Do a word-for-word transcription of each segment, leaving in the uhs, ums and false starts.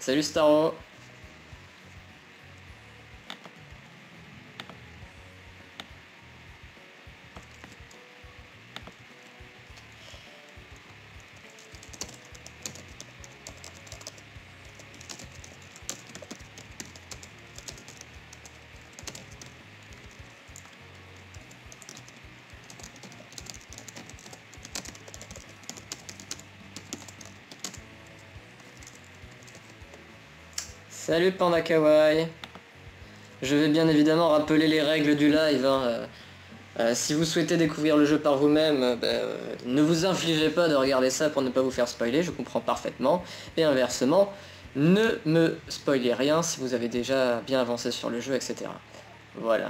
Salut Staro. Salut Panda Kawaii. Je vais bien évidemment rappeler les règles du live. Hein. Euh, euh, si vous souhaitez découvrir le jeu par vous-même, euh, bah, euh, ne vous infligez pas de regarder ça pour ne pas vous faire spoiler, je comprends parfaitement. Et inversement, ne me spoilez rien si vous avez déjà bien avancé sur le jeu, et cetera. Voilà.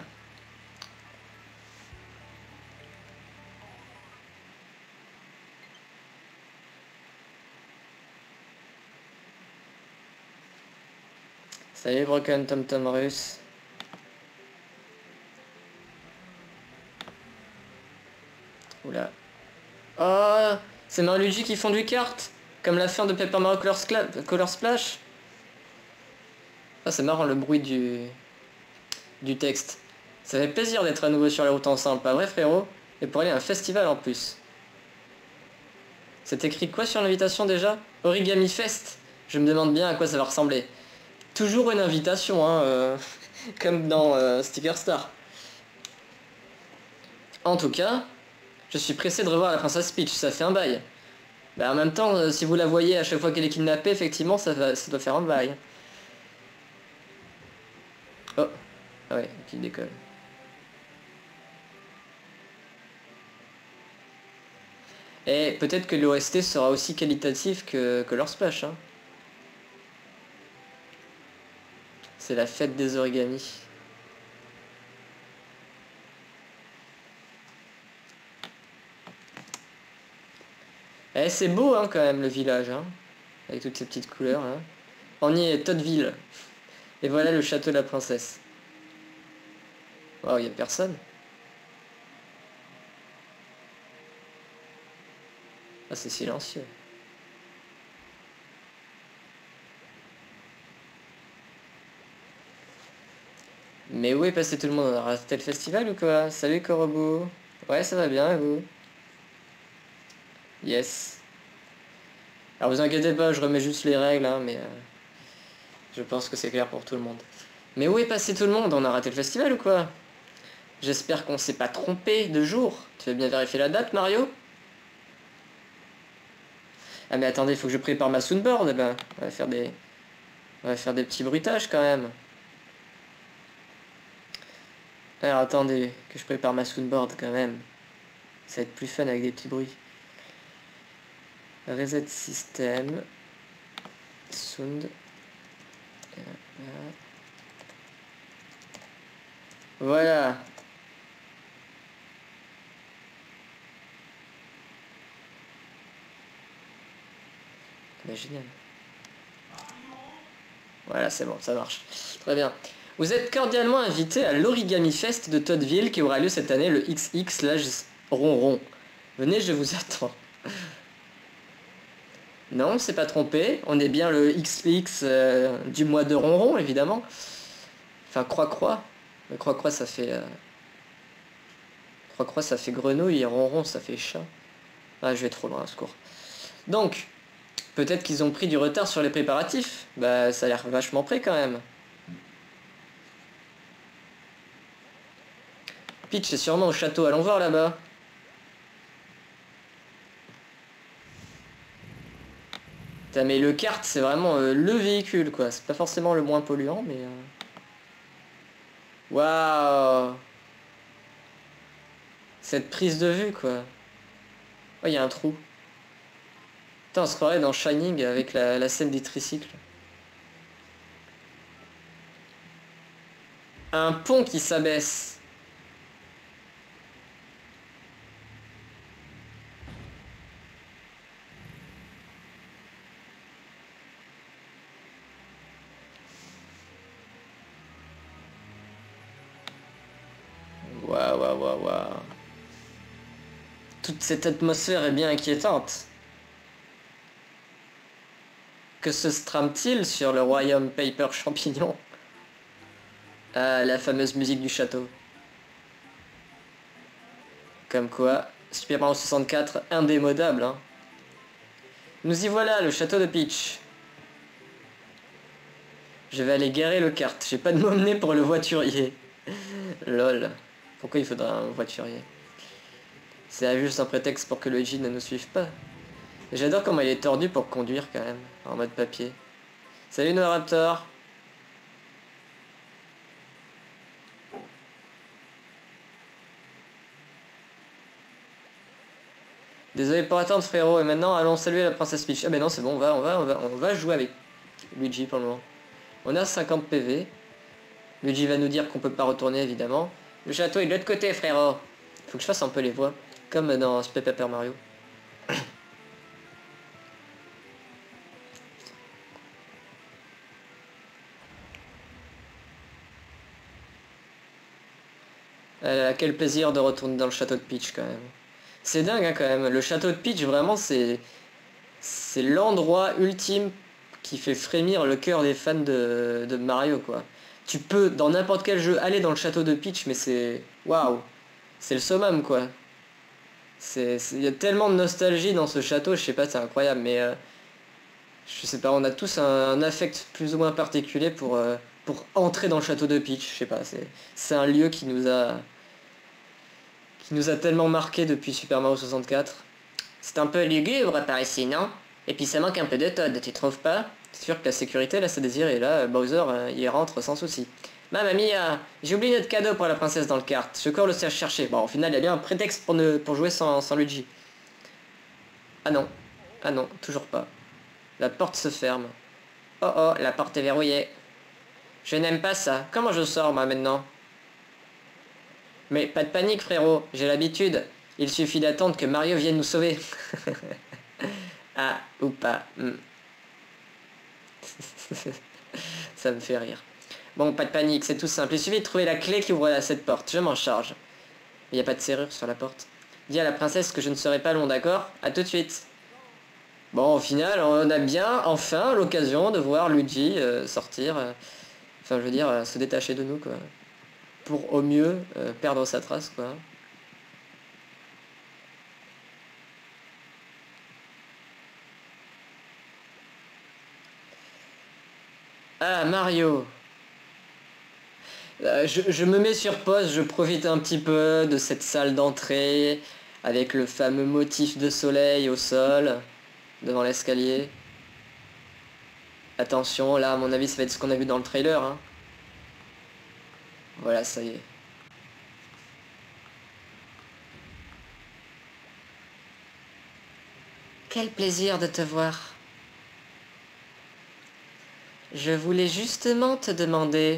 Salut Broken Tom Tom Russe. Oula. Oh, c'est Mario Luigi qui font du kart, comme la fin de Paper Mario Color, Color Splash. Ah, c'est marrant le bruit du... du texte. Ça fait plaisir d'être à nouveau sur la route ensemble, pas vrai frérot? Et pour aller à un festival en plus. C'est écrit quoi sur l'invitation déjà? Origami Fest. Je me demande bien à quoi ça va ressembler. Toujours une invitation, hein, euh, comme dans euh, Sticker Star. En tout cas, je suis pressé de revoir la princesse Peach, ça fait un bail. Bah en même temps, euh, si vous la voyez à chaque fois qu'elle est kidnappée, effectivement, ça, va, ça doit faire un bail. Oh, ah ouais, qui décolle. Et peut-être que l'O S T sera aussi qualitatif que, que leur splash. Hein. C'est la fête des origamis. Eh, c'est beau hein, quand même le village, hein, avec toutes ces petites couleurs. Hein. On y est, Toadville. Et voilà le château de la princesse. Waouh, il n'y a personne. Ah, c'est silencieux. Mais où est passé tout le monde? On a raté le festival ou quoi? Salut Korobu. Ouais, ça va bien et vous? Yes. Alors vous inquiétez pas, je remets juste les règles, hein, mais... Euh, je pense que c'est clair pour tout le monde. Mais où est passé tout le monde? On a raté le festival ou quoi? J'espère qu'on s'est pas trompé de jour. Tu vas bien vérifier la date, Mario? Ah mais attendez, il faut que je prépare ma soundboard. Eh ben, on va faire des... On va faire des petits bruitages quand même. Alors attendez, que je prépare ma soundboard quand même. Ça va être plus fun avec des petits bruits. Reset system. Sound. Voilà. Bah, génial. Voilà, c'est bon, ça marche. Très bien. Vous êtes cordialement invité à l'Origami Fest de Toadville qui aura lieu cette année le X X slash ronron. Venez, je vous attends. Non, c'est pas trompé. On est bien le X X euh, du mois de ronron, évidemment. Enfin, croix-croix. Mais croix-croix, ça fait... Euh... Croix-croix, ça fait grenouille et ronron, ça fait chat. Ah, je vais trop loin, à secours. Donc, peut-être qu'ils ont pris du retard sur les préparatifs. Bah, ça a l'air vachement prêt quand même. Peach est sûrement au château, allons voir là-bas. Putain, mais le kart, c'est vraiment euh, le véhicule, quoi. C'est pas forcément le moins polluant, mais... Euh... Waouh! Cette prise de vue, quoi. Oh, il y a un trou. Putain, on se croirait dans Shining avec la, la scène des tricycles. Un pont qui s'abaisse. Waouh, waouh, waouh, waouh. Toute cette atmosphère est bien inquiétante. Que se trame-t-il sur le royaume Paper Champignon? Ah, la fameuse musique du château. Comme quoi, Super Mario soixante-quatre, indémodable, hein. Nous y voilà, le château de Peach. Je vais aller garer le kart. J'ai pas de monnaie pour le voiturier. Lol. Pourquoi il faudrait un voiturier? C'est juste un prétexte pour que le Luigi ne nous suive pas. J'adore comment il est tordu pour conduire quand même, en mode papier. Salut Noraptor. Désolé pour attendre frérot, et maintenant allons saluer la princesse Peach. Ah mais non c'est bon, on va, on va, on va, on va jouer avec Luigi pour le moment. On a cinquante P V. Luigi va nous dire qu'on peut pas retourner évidemment. Le château est de l'autre côté frérot. Faut que je fasse un peu les voix, comme dans Super Paper Mario. Euh, quel plaisir de retourner dans le château de Peach quand même. C'est dingue hein, quand même. Le château de Peach vraiment c'est c'est l'endroit ultime qui fait frémir le cœur des fans de, de Mario quoi. Tu peux dans n'importe quel jeu aller dans le château de Peach mais c'est waouh. C'est le summum quoi. C'est il y a tellement de nostalgie dans ce château, je sais pas, c'est incroyable mais euh, je sais pas, on a tous un, un affect plus ou moins particulier pour euh, pour entrer dans le château de Peach, je sais pas, c'est c'est un lieu qui nous a qui nous a tellement marqué depuis Super Mario soixante-quatre. C'est un peu lugubre par ici, non? Et puis ça manque un peu de Toad, tu trouves pas? C'est sûr que la sécurité là c'est désiré, là Bowser euh, il rentre sans souci. Mamma mia, j'ai oublié notre cadeau pour la princesse dans le kart, je cours le chercher. Bon au final il y a bien un prétexte pour, ne, pour jouer sans, sans Luigi. Ah non, ah non, toujours pas. La porte se ferme. Oh oh, la porte est verrouillée. Je n'aime pas ça, comment je sors moi maintenant? Mais pas de panique frérot, j'ai l'habitude. Il suffit d'attendre que Mario vienne nous sauver. Ah, ou pas. Hmm. Ça me fait rire. Bon, pas de panique, c'est tout simple. Il suffit de trouver la clé qui ouvre cette porte. Je m'en charge. Il n'y a pas de serrure sur la porte. Dis à la princesse que je ne serai pas long, d'accord? À tout de suite. Bon, au final, on a bien, enfin, l'occasion de voir Luigi euh, sortir. Euh, enfin, je veux dire, euh, se détacher de nous, quoi. Pour au mieux euh, perdre sa trace quoi. Ah Mario. euh, je, je me mets sur pause, je profite un petit peu de cette salle d'entrée avec le fameux motif de soleil au sol devant l'escalier. Attention, là à mon avis ça va être ce qu'on a vu dans le trailer hein. Voilà, ça y est. Quel plaisir de te voir. Je voulais justement te demander,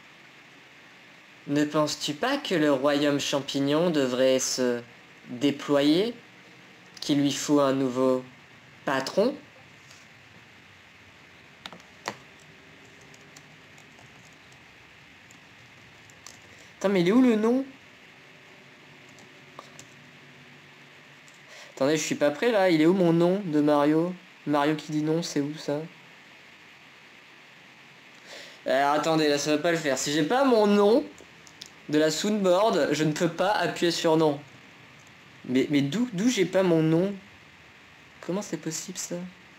ne penses-tu pas que le royaume champignon devrait se déployer, qu'il lui faut un nouveau patron? Attends, mais il est où le nom? Attendez, je suis pas prêt là, il est où mon nom de Mario? Mario qui dit non, c'est où ça? Alors attendez, là ça va pas le faire. Si j'ai pas mon nom de la soundboard, je ne peux pas appuyer sur non. Mais, mais d'où d'où j'ai pas mon nom? Comment c'est possible ça?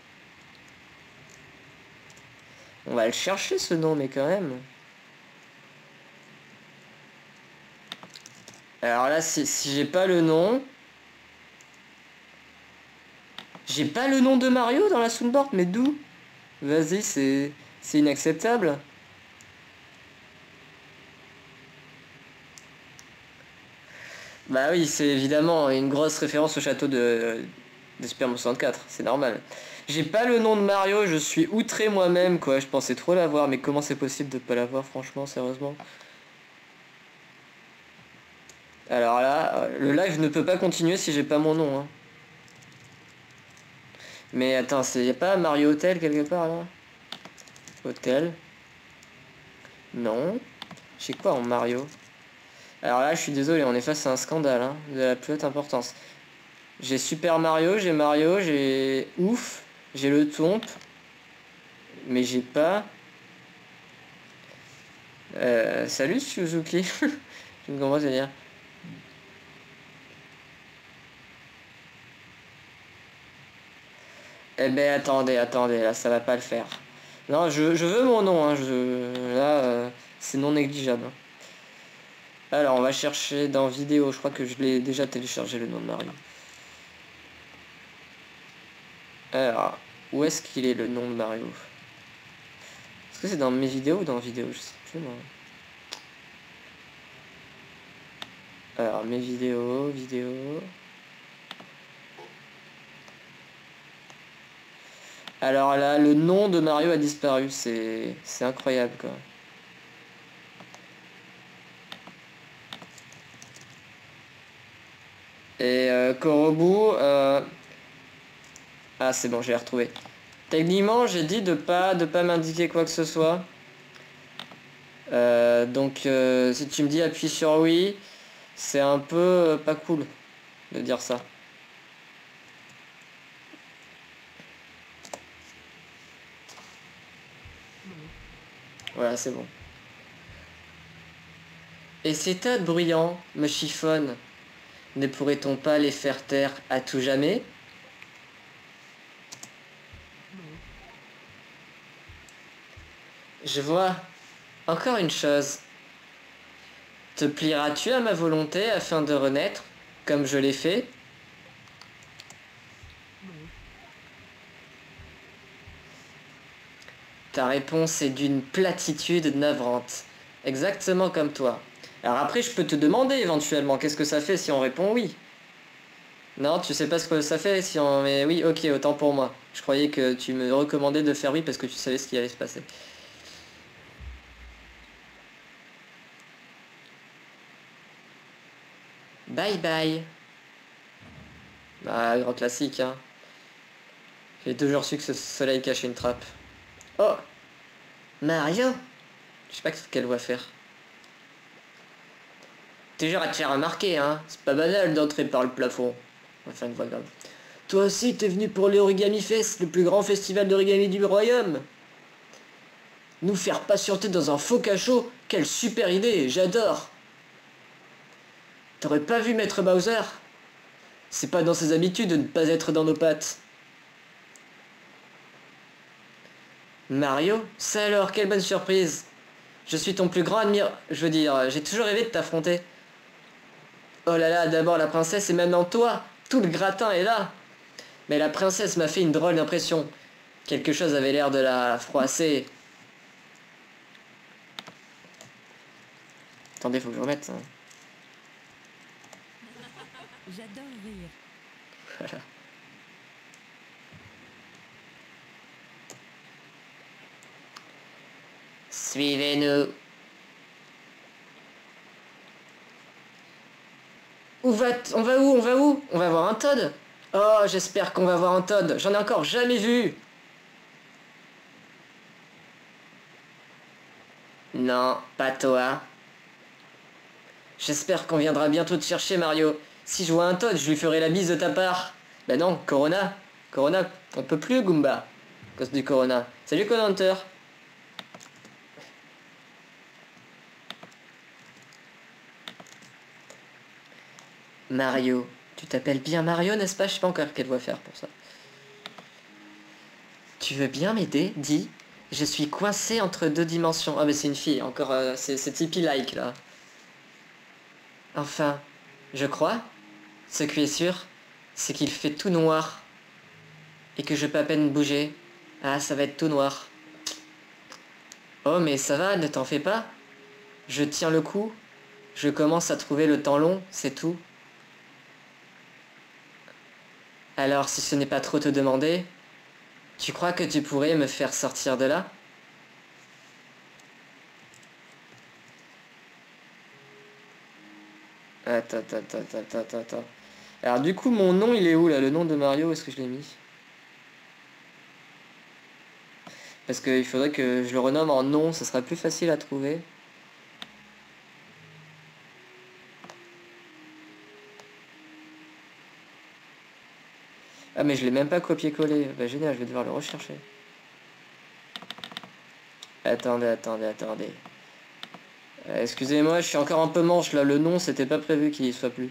On va le chercher ce nom, mais quand même. Alors là, si, si j'ai pas le nom... J'ai pas le nom de Mario dans la soundboard, mais d'où? Vas-y, c'est... c'est inacceptable. Bah oui, c'est évidemment une grosse référence au château de, de Super Mario soixante-quatre, c'est normal. J'ai pas le nom de Mario, je suis outré moi-même, quoi. Je pensais trop l'avoir, mais comment c'est possible de pas l'avoir, franchement, sérieusement? Alors là, le live ne peut pas continuer si j'ai pas mon nom, hein. Mais attends, il y a pas Mario Hotel quelque part, là? Hôtel. Non. J'ai quoi en Mario? Alors là, je suis désolé, on est face à un scandale, hein, de la plus haute importance. J'ai Super Mario, j'ai Mario, j'ai Ouf, j'ai le Tomp. Mais j'ai pas... Euh, salut Suzuki. Je ne comprends pas ce dire. Eh ben attendez, attendez, là ça va pas le faire. Non, je, je veux mon nom, hein, je, là euh, c'est non négligeable. Alors on va chercher dans vidéo, je crois que je l'ai déjà téléchargé le nom de Mario. Alors, où est-ce qu'il est le nom de Mario? Est-ce que c'est dans mes vidéos ou dans vidéos? Je sais plus moi. Alors mes vidéos, vidéos... Alors là, le nom de Mario a disparu, c'est c'est incroyable quoi. Et euh, Korobu, euh... ah c'est bon, j'ai retrouvé. Techniquement, j'ai dit de pas de pas m'indiquer quoi que ce soit. Euh, donc euh, si tu me dis appuie sur oui, c'est un peu euh, pas cool de dire ça. Voilà, c'est bon. Et ces tas de bruyants me chiffonnent. Ne pourrait-on pas les faire taire à tout jamais? Je vois. Encore une chose. Te plieras-tu à ma volonté afin de renaître, comme je l'ai fait? Ta réponse est d'une platitude navrante. Exactement comme toi. Alors après, je peux te demander éventuellement, qu'est-ce que ça fait si on répond oui? Non, tu sais pas ce que ça fait si on... Mais oui, ok, autant pour moi. Je croyais que tu me recommandais de faire oui parce que tu savais ce qui allait se passer. Bye bye. Bah, grand classique, hein. J'ai toujours su que ce soleil cachait une trappe. Oh, Mario? Je sais pas quelle voix faire. Toujours à te faire remarquer, hein. C'est pas banal d'entrer par le plafond. On va faire une voix grave. Toi aussi, t'es venu pour l'Origami Fest, le plus grand festival d'origami du royaume. Nous faire patienter dans un faux cachot? Quelle super idée, j'adore. T'aurais pas vu Maître Bowser? C'est pas dans ses habitudes de ne pas être dans nos pattes. Mario? Ça alors, quelle bonne surprise. Je suis ton plus grand admirateur. Je veux dire, j'ai toujours rêvé de t'affronter. Oh là là, d'abord la princesse et maintenant toi. Tout le gratin est là. Mais la princesse m'a fait une drôle d'impression. Quelque chose avait l'air de la froisser. Attendez, faut que je remette ça. J'adore rire. Voilà. Suivez-nous. Où va t- On va où On va où On va voir un Toad. Oh, j'espère qu'on va voir un Toad. J'en ai encore jamais vu. Non, pas toi. J'espère qu'on viendra bientôt te chercher, Mario. Si je vois un Toad, je lui ferai la bise de ta part. Bah non, Corona. Corona, on peut plus, Goomba. À cause du Corona. Salut, Conan. Mario. Tu t'appelles bien Mario, n'est-ce pas? Je sais pas encore quelle voix faire pour ça. Tu veux bien m'aider? Dis. Je suis coincé entre deux dimensions. Ah mais c'est une fille, encore... Euh, c'est Tipeee-like, là. Enfin, je crois. Ce qui est sûr, c'est qu'il fait tout noir. Et que je peux à peine bouger. Ah, ça va être tout noir. Oh, mais ça va, ne t'en fais pas. Je tiens le coup. Je commence à trouver le temps long, c'est tout. Alors, si ce n'est pas trop te demander, tu crois que tu pourrais me faire sortir de là? Attends, attends, attends, attends, attends. Alors du coup, mon nom, il est où là? Le nom de Mario, où est-ce que je l'ai mis? Parce qu'il faudrait que je le renomme en nom, ça sera plus facile à trouver. Ah mais je l'ai même pas copié-collé. Bah génial, je vais devoir le rechercher. Attendez, attendez, attendez. Euh, Excusez-moi, je suis encore un peu manche là, le nom c'était pas prévu qu'il y soit plus.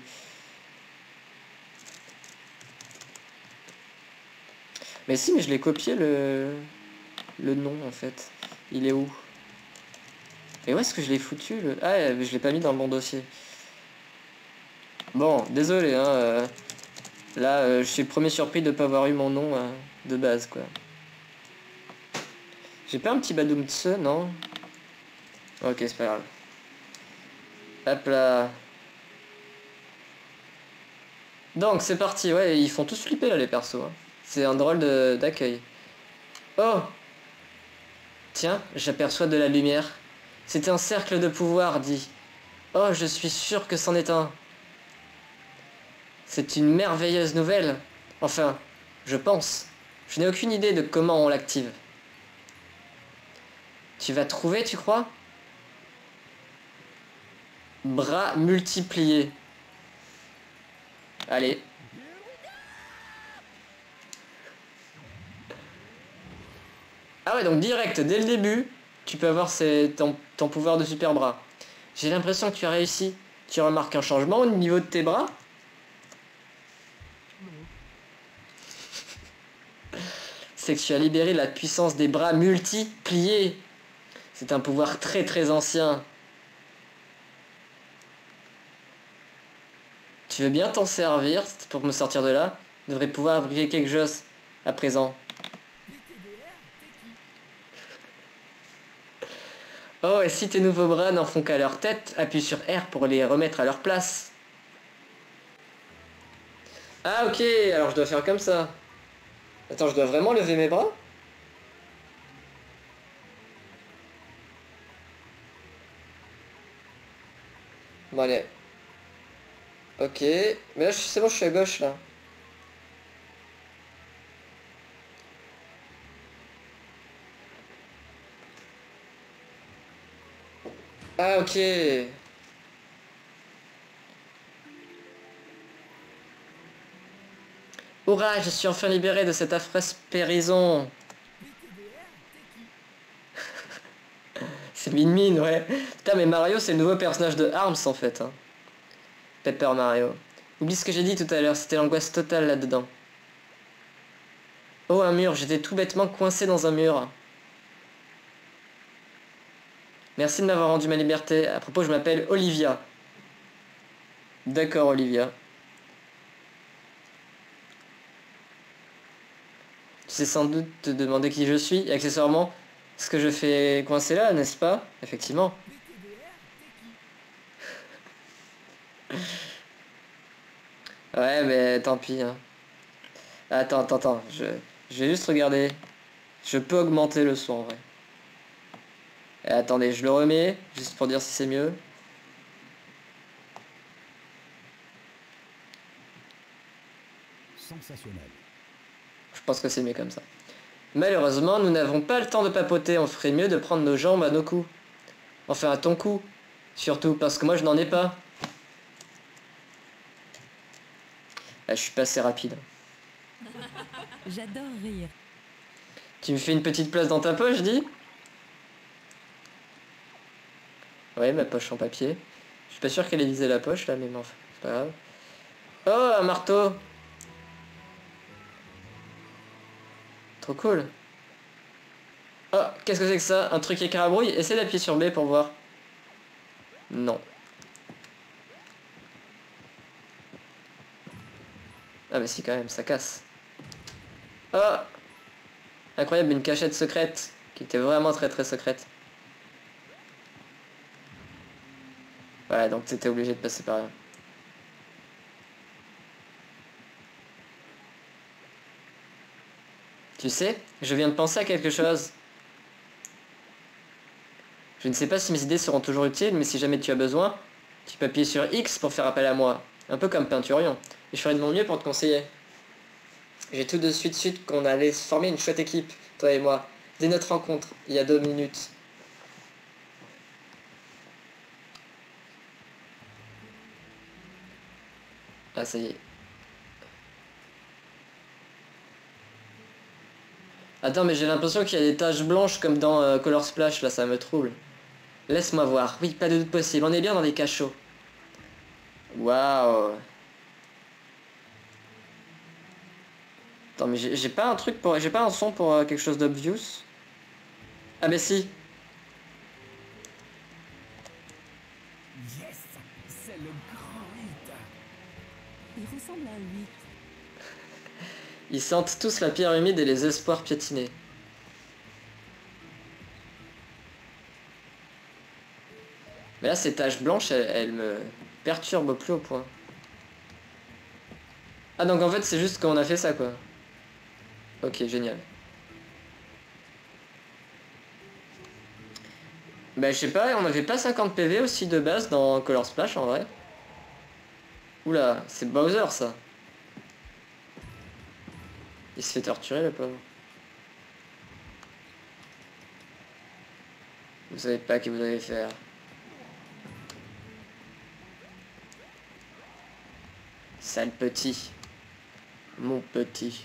Mais si, mais je l'ai copié le... le nom en fait. Il est où? Et où est-ce que je l'ai foutu le... Ah, je l'ai pas mis dans le bon dossier. Bon, désolé, hein. Euh, là, euh, je suis le premier surpris de pas avoir eu mon nom euh, de base, quoi. J'ai pas un petit badoum tse, non? Ok, c'est pas grave. Hop là. Donc, c'est parti, ouais, ils font tous flipper, là, les persos. Hein. C'est un drôle d'accueil. Oh! Tiens, j'aperçois de la lumière. C'est un cercle de pouvoir, dit. Oh, je suis sûr que c'en est un. C'est une merveilleuse nouvelle. Enfin, je pense. Je n'ai aucune idée de comment on l'active. Tu vas trouver, tu crois? Bras multipliés. Allez. Ah ouais, donc direct, dès le début, tu peux avoir ces, ton, ton pouvoir de super bras. J'ai l'impression que tu as réussi. Tu remarques un changement au niveau de tes bras? C'est que tu as libéré la puissance des bras multipliés. C'est un pouvoir très très ancien. Tu veux bien t'en servir pour me sortir de là? Je devrais pouvoir fabriquer quelque chose à présent. Oh, et si tes nouveaux bras n'en font qu'à leur tête, appuie sur R pour les remettre à leur place. Ah ok, alors je dois faire comme ça. Attends, je dois vraiment lever mes bras? Bon allez. Ok, mais là c'est bon, je suis à gauche là. Ah ok. Hurrah, je suis enfin libéré de cette affreuse périson. C'est Min Min, ouais. Putain, mais Mario, c'est le nouveau personnage de Arms, en fait. Hein. Paper Mario. Oublie ce que j'ai dit tout à l'heure, c'était l'angoisse totale là-dedans. Oh, un mur, j'étais tout bêtement coincé dans un mur. Merci de m'avoir rendu ma liberté. À propos, je m'appelle Olivia. D'accord, Olivia. Tu sais sans doute te demander qui je suis, et accessoirement, ce que je fais coincer là, n'est-ce pas? Effectivement. Ouais, mais tant pis. Hein. Attends, attends, attends. Je, je vais juste regarder. Je peux augmenter le son, en vrai. Et attendez, je le remets, juste pour dire si c'est mieux. Sensationnel. Je pense que c'est mieux comme ça. Malheureusement, nous n'avons pas le temps de papoter. On ferait mieux de prendre nos jambes à nos coups. Enfin, à ton cou. Surtout, parce que moi, je n'en ai pas. Ah, je suis pas assez rapide. J'adore rire. Tu me fais une petite place dans ta poche, dis? Ouais, ma poche en papier. Je suis pas sûr qu'elle ait visé la poche, là, mais bon, c'est pas grave. Oh, un marteau! Trop cool. Oh, qu'est-ce que c'est que ça? Un truc écrabrouille? Essaie d'appuyer sur B pour voir. Non. Ah mais si quand même, ça casse. Oh! Incroyable, une cachette secrète. Qui était vraiment très très secrète. Ouais, donc t'étais obligé de passer par là. Tu sais, je viens de penser à quelque chose. Je ne sais pas si mes idées seront toujours utiles, mais si jamais tu as besoin, tu peux appuyer sur X pour faire appel à moi. Un peu comme Peinturion. Et je ferai de mon mieux pour te conseiller. J'ai tout de suite su qu'on allait se former une chouette équipe, toi et moi, dès notre rencontre, il y a deux minutes. Ah, ça y est. Attends, mais j'ai l'impression qu'il y a des taches blanches comme dans euh, Color Splash, là, ça me trouble. Laisse-moi voir. Oui, pas de doute possible. On est bien dans des cachots. Waouh. Attends, mais j'ai pas un truc pour... J'ai pas un son pour euh, quelque chose d'obvious. Ah, mais si. Yes, c'est le grand hit. Il ressemble à un huit. Ils sentent tous la pierre humide et les espoirs piétinés. Mais là, ces taches blanches, elles, elles me perturbent au plus haut point. Ah, donc en fait, c'est juste qu'on a fait ça, quoi. Ok, génial. Bah, je sais pas, on avait pas cinquante P V aussi de base dans Color Splash, en vrai. Oula, c'est Bowser, ça. Il se fait torturer, le pauvre. Vous savez pas ce que vous allez faire. Sale petit. Mon petit.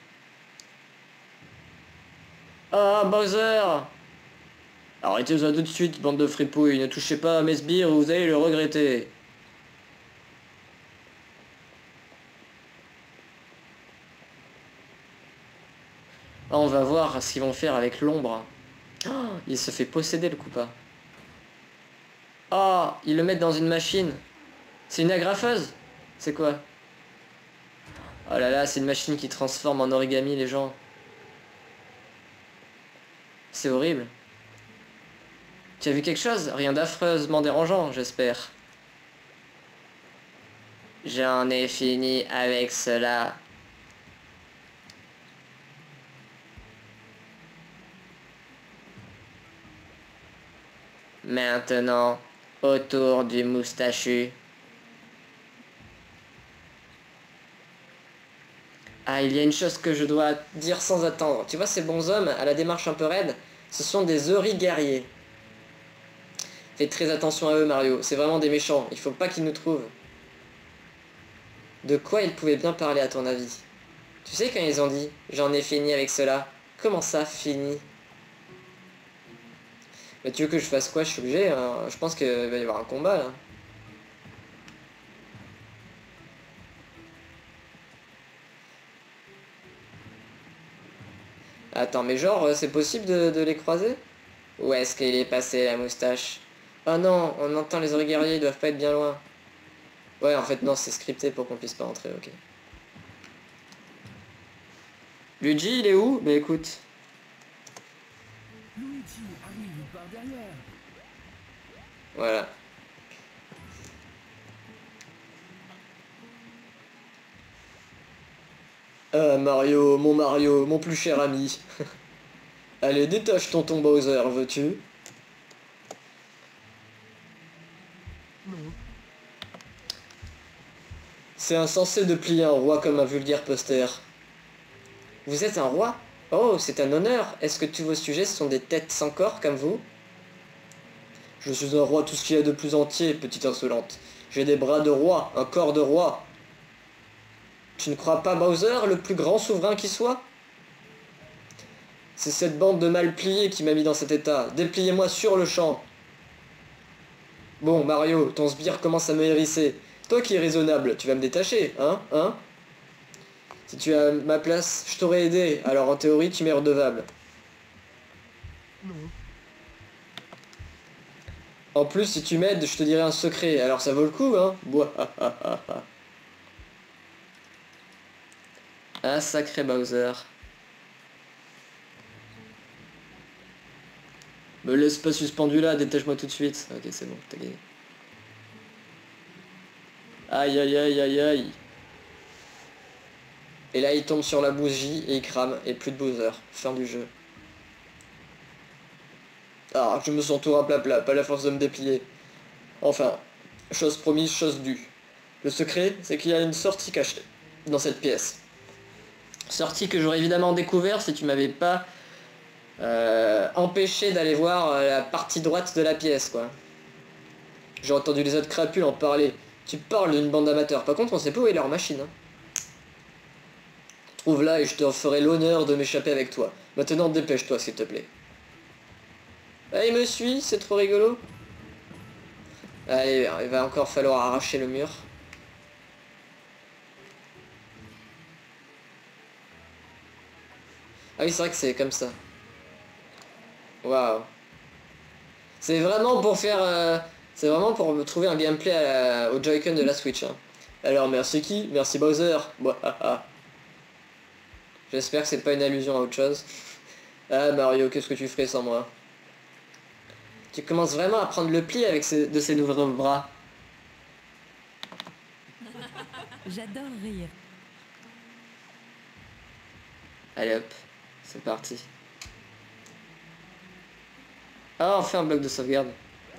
Ah, Bowser! Arrêtez ça tout de suite, bande de fripouilles. Ne touchez pas à mes sbires ou vous allez le regretter. Ah, on va voir ce qu'ils vont faire avec l'ombre. Oh, il se fait posséder, le coupa. Ah, ils le mettent dans une machine. C'est une agrafeuse? C'est quoi? Oh là là, c'est une machine qui transforme en origami les gens. C'est horrible. Tu as vu quelque chose? Rien d'affreusement dérangeant, j'espère. J'en ai fini avec cela. Maintenant, autour du moustachu. Ah, il y a une chose que je dois dire sans attendre. Tu vois ces bons hommes à la démarche un peu raide? Ce sont des guerriers. Fais très attention à eux, Mario. C'est vraiment des méchants. Il faut pas qu'ils nous trouvent. De quoi ils pouvaient bien parler, à ton avis? Tu sais quand ils ont dit « J'en ai fini avec cela ». Comment ça, fini? Mais tu veux que je fasse quoi? Je suis obligé, hein. Je pense qu'il va y avoir un combat, là. Attends, mais genre, c'est possible de, de les croiser? Où est-ce qu'il est passé, la moustache? Oh non, on entend les guerriers, ils doivent pas être bien loin. Ouais, en fait, non, c'est scripté pour qu'on puisse pas entrer, ok. Luigi, il est où? Bah écoute. Luigi arrive par derrière. Voilà. Ah, Mario, mon Mario, mon plus cher ami. Allez, détache tonton Bowser, veux-tu? Non. C'est insensé de plier un roi comme un vulgaire poster. Vous êtes un roi? Oh, c'est un honneur. Est-ce que tous vos sujets sont des têtes sans corps comme vous? Je suis un roi, tout ce qu'il y a de plus entier, petite insolente. J'ai des bras de roi, un corps de roi. Tu ne crois pas Bowser, le plus grand souverain qui soit? C'est cette bande de mal pliés qui m'a mis dans cet état. Dépliez-moi sur le champ. Bon, Mario, ton sbire commence à me hérisser. Toi qui es raisonnable, tu vas me détacher, hein, hein? Si tu as ma place, je t'aurais aidé, alors en théorie, tu m'es redevable. Non. En plus, si tu m'aides, je te dirai un secret, alors ça vaut le coup, hein? Bois. Ah, sacré Bowser. Me laisse pas suspendu là, détache-moi tout de suite. Ok, c'est bon, t'as gagné. Aïe, aïe, aïe, aïe, aïe. Et là, il tombe sur la bougie et il crame, et plus de Bowser. Fin du jeu. Ah, je me sens tout raplapla, pas la force de me déplier. Enfin, chose promise, chose due. Le secret, c'est qu'il y a une sortie cachée dans cette pièce. Sortie que j'aurais évidemment découvert si tu m'avais pas euh, empêché d'aller voir euh, la partie droite de la pièce, quoi. J'ai entendu les autres crapules en parler. Tu parles d'une bande d'amateurs. Par contre, on sait pas où est leur machine. Hein. Trouve-la et je te ferai l'honneur de m'échapper avec toi. Maintenant, dépêche-toi, s'il te plaît. Ah, il me suit, c'est trop rigolo. Allez, il va encore falloir arracher le mur. Ah oui, c'est vrai que c'est comme ça. Waouh. C'est vraiment pour faire... Euh, c'est vraiment pour trouver un gameplay à la- au Joy-Con de la Switch. Hein. Alors, merci qui? Merci Bowser. J'espère que c'est pas une allusion à autre chose. Ah Mario, qu'est-ce que tu ferais sans moi? Tu commences vraiment à prendre le pli avec ces, de ces nouveaux bras. J'adore rire. Allez hop, c'est parti. Ah, on fait un bloc de sauvegarde.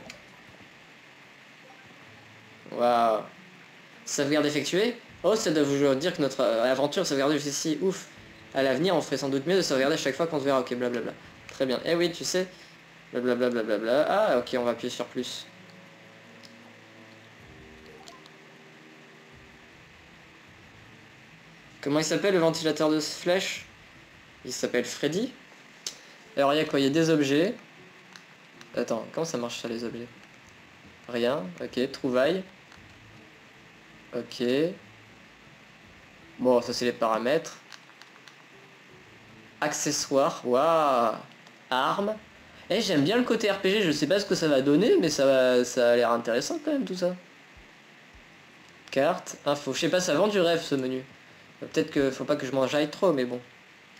Waouh. Sauvegarde effectuée. Oh, ça doit vous dire que notre euh, aventure sauvegardée jusqu'ici, ouf. À l'avenir, on ferait sans doute mieux de sauvegarder à chaque fois qu'on se verra. Ok, blablabla. Très bien. Eh oui, tu sais. Blablabla. Blablabla. Ah, ok, on va appuyer sur plus. Comment il s'appelle le ventilateur de flèche? Il s'appelle Freddy. Alors, il y a quoi? Il y a des objets. Attends, comment ça marche ça, les objets? Rien. Ok, trouvaille. Ok. Bon, ça c'est les paramètres. Accessoires. Waouh. Armes. Eh, j'aime bien le côté R P G. Je sais pas ce que ça va donner, mais ça, va, ça a l'air intéressant quand même tout ça. Carte. Info. Je sais pas, ça vend du rêve ce menu. Peut-être que faut pas que je m'en jaille trop, mais bon.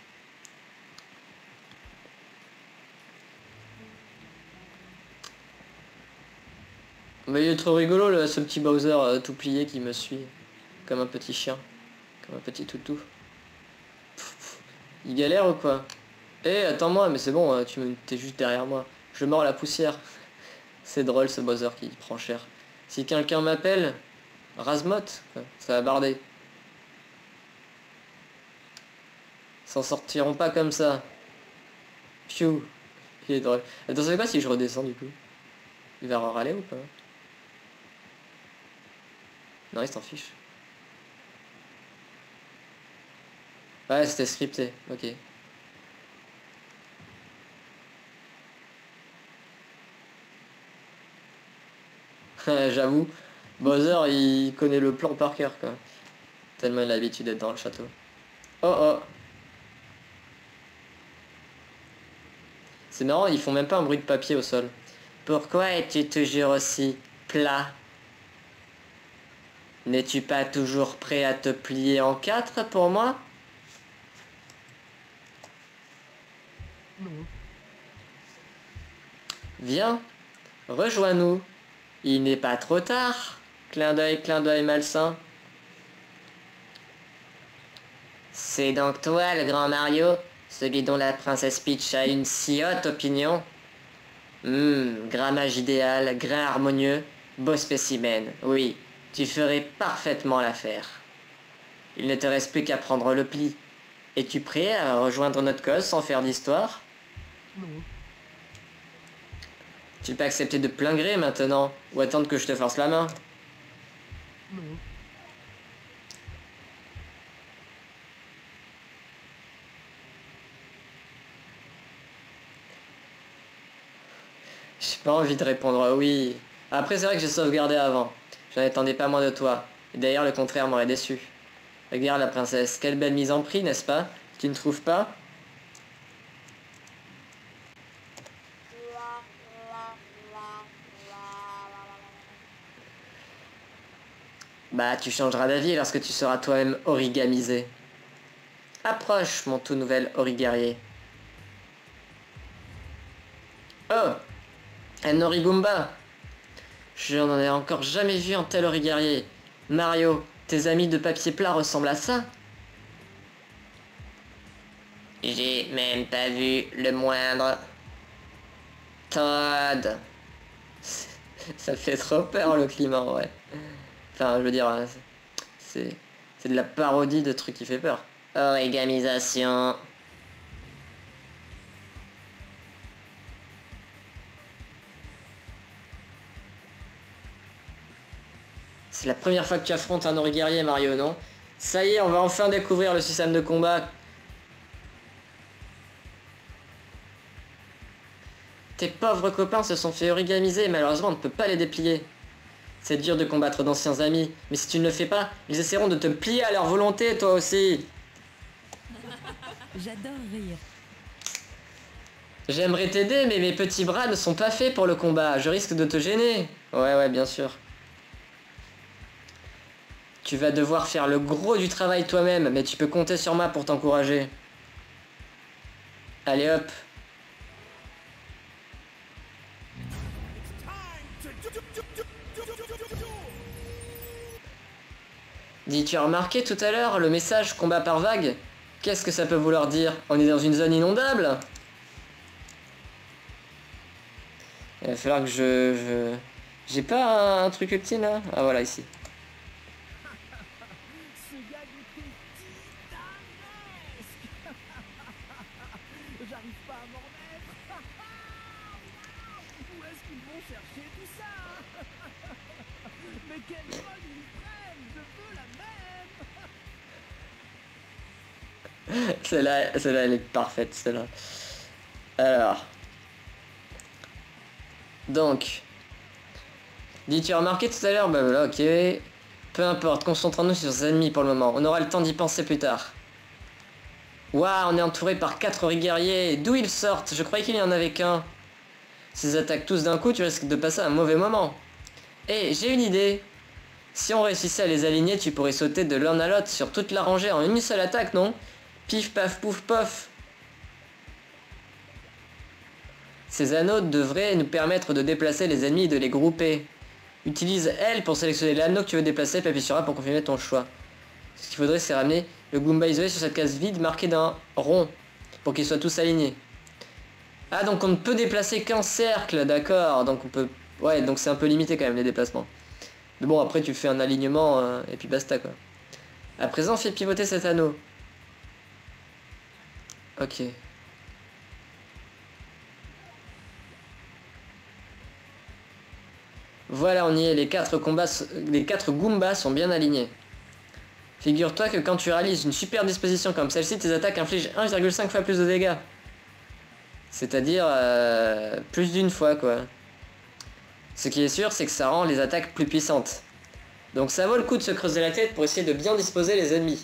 Mais il est trop rigolo là, ce petit Bowser euh, tout plié qui me suit. Comme un petit chien. Comme un petit toutou. Pff, pff. Il galère ou quoi? Eh, attends-moi, mais c'est bon, euh, tu t'es juste derrière moi. Je mords la poussière. C'est drôle ce Bowser qui prend cher. Si quelqu'un m'appelle, Razmote, quoi, ça va barder. S'en sortiront pas comme ça. Piou. Il est drôle. Attends, je sais pas si je redescends du coup. Il va râler ou pas? Non, il s'en fiche. Ouais, c'était scripté, ok. J'avoue, Bowser il connaît le plan par cœur quoi. Tellement il a l'habitude d'être dans le château. Oh oh. C'est marrant, ils font même pas un bruit de papier au sol. Pourquoi es-tu toujours aussi plat? N'es-tu pas toujours prêt à te plier en quatre pour moi? Non. Viens, rejoins-nous. Il n'est pas trop tard. Clin d'œil, clin d'œil malsain. C'est donc toi le grand Mario, celui dont la princesse Peach a une si haute opinion? Hum, grammage idéal, grain harmonieux, beau spécimen, oui, tu ferais parfaitement l'affaire. Il ne te reste plus qu'à prendre le pli. Es-tu prêt à rejoindre notre cause sans faire d'histoire? Non. Tu peux accepter de plein gré maintenant, ou attendre que je te force la main? Non. J'ai pas envie de répondre oui. Après c'est vrai que j'ai sauvegardé avant. J'en attendais pas moins de toi. Et d'ailleurs le contraire m'aurait déçu. Regarde la princesse, quelle belle mise en prix, n'est-ce pas? Tu ne trouves pas? Bah tu changeras d'avis lorsque tu seras toi-même origamisé. Approche mon tout nouvel origuerrier. Oh! Un origumba! Je n'en ai encore jamais vu un tel origuerrier. Mario, tes amis de papier plat ressemblent à ça? J'ai même pas vu le moindre. Todd. Ça fait trop peur le climat en vrai. Enfin, je veux dire, c'est c'est de la parodie de trucs qui fait peur. Origamisation. C'est la première fois que tu affrontes un origuerrier, Mario, non? Ça y est, on va enfin découvrir le système de combat. Tes pauvres copains se sont fait origamiser et malheureusement on ne peut pas les déplier. C'est dur de combattre d'anciens amis, mais si tu ne le fais pas, ils essaieront de te plier à leur volonté, toi aussi. J'adore rire. J'aimerais t'aider, mais mes petits bras ne sont pas faits pour le combat. Je risque de te gêner. Ouais, ouais, bien sûr. Tu vas devoir faire le gros du travail toi-même, mais tu peux compter sur moi pour t'encourager. Allez hop. Dis, tu as remarqué tout à l'heure le message combat par vague? Qu'est-ce que ça peut vouloir dire? On est dans une zone inondable? Il va falloir que je... je... J'ai pas un truc ultime là? Ah voilà, ici. Ce gag était titanesque. J'arrive pas à m'en remettre. Où est-ce qu'ils vont chercher tout ça? Mais quelle bonne ils prennent. Je veux la même. Celle-là, celle-là, elle est parfaite, celle-là. Alors. Donc. Dis, tu as remarqué tout à l'heure? Bah voilà, ok. Peu importe, concentrons-nous sur les ennemis pour le moment. On aura le temps d'y penser plus tard. Waouh, on est entouré par quatre guerriers. D'où ils sortent? Je croyais qu'il n'y en avait qu'un. S'ils attaquent tous d'un coup, tu risques de passer un mauvais moment. Eh, j'ai une idée. Si on réussissait à les aligner, tu pourrais sauter de l'un à l'autre sur toute la rangée en une seule attaque, non? Pif paf pouf pof. Ces anneaux devraient nous permettre de déplacer les ennemis et de les grouper. Utilise L pour sélectionner l'anneau que tu veux déplacer, puis appuie sur A pour confirmer ton choix. Ce qu'il faudrait, c'est ramener le Goomba isolé sur cette case vide marquée d'un rond, pour qu'ils soient tous alignés. Ah, donc on ne peut déplacer qu'un cercle, d'accord. Donc on peut... Ouais, donc c'est un peu limité quand même les déplacements. Mais bon, après tu fais un alignement, euh, et puis basta quoi. À présent, fais pivoter cet anneau. Ok. Voilà, on y est, les quatre combats, les quatre Goombas sont bien alignés. Figure-toi que quand tu réalises une super disposition comme celle-ci, tes attaques infligent un virgule cinq fois plus de dégâts. C'est-à-dire euh, plus d'une fois quoi. Ce qui est sûr, c'est que ça rend les attaques plus puissantes. Donc ça vaut le coup de se creuser la tête pour essayer de bien disposer les ennemis.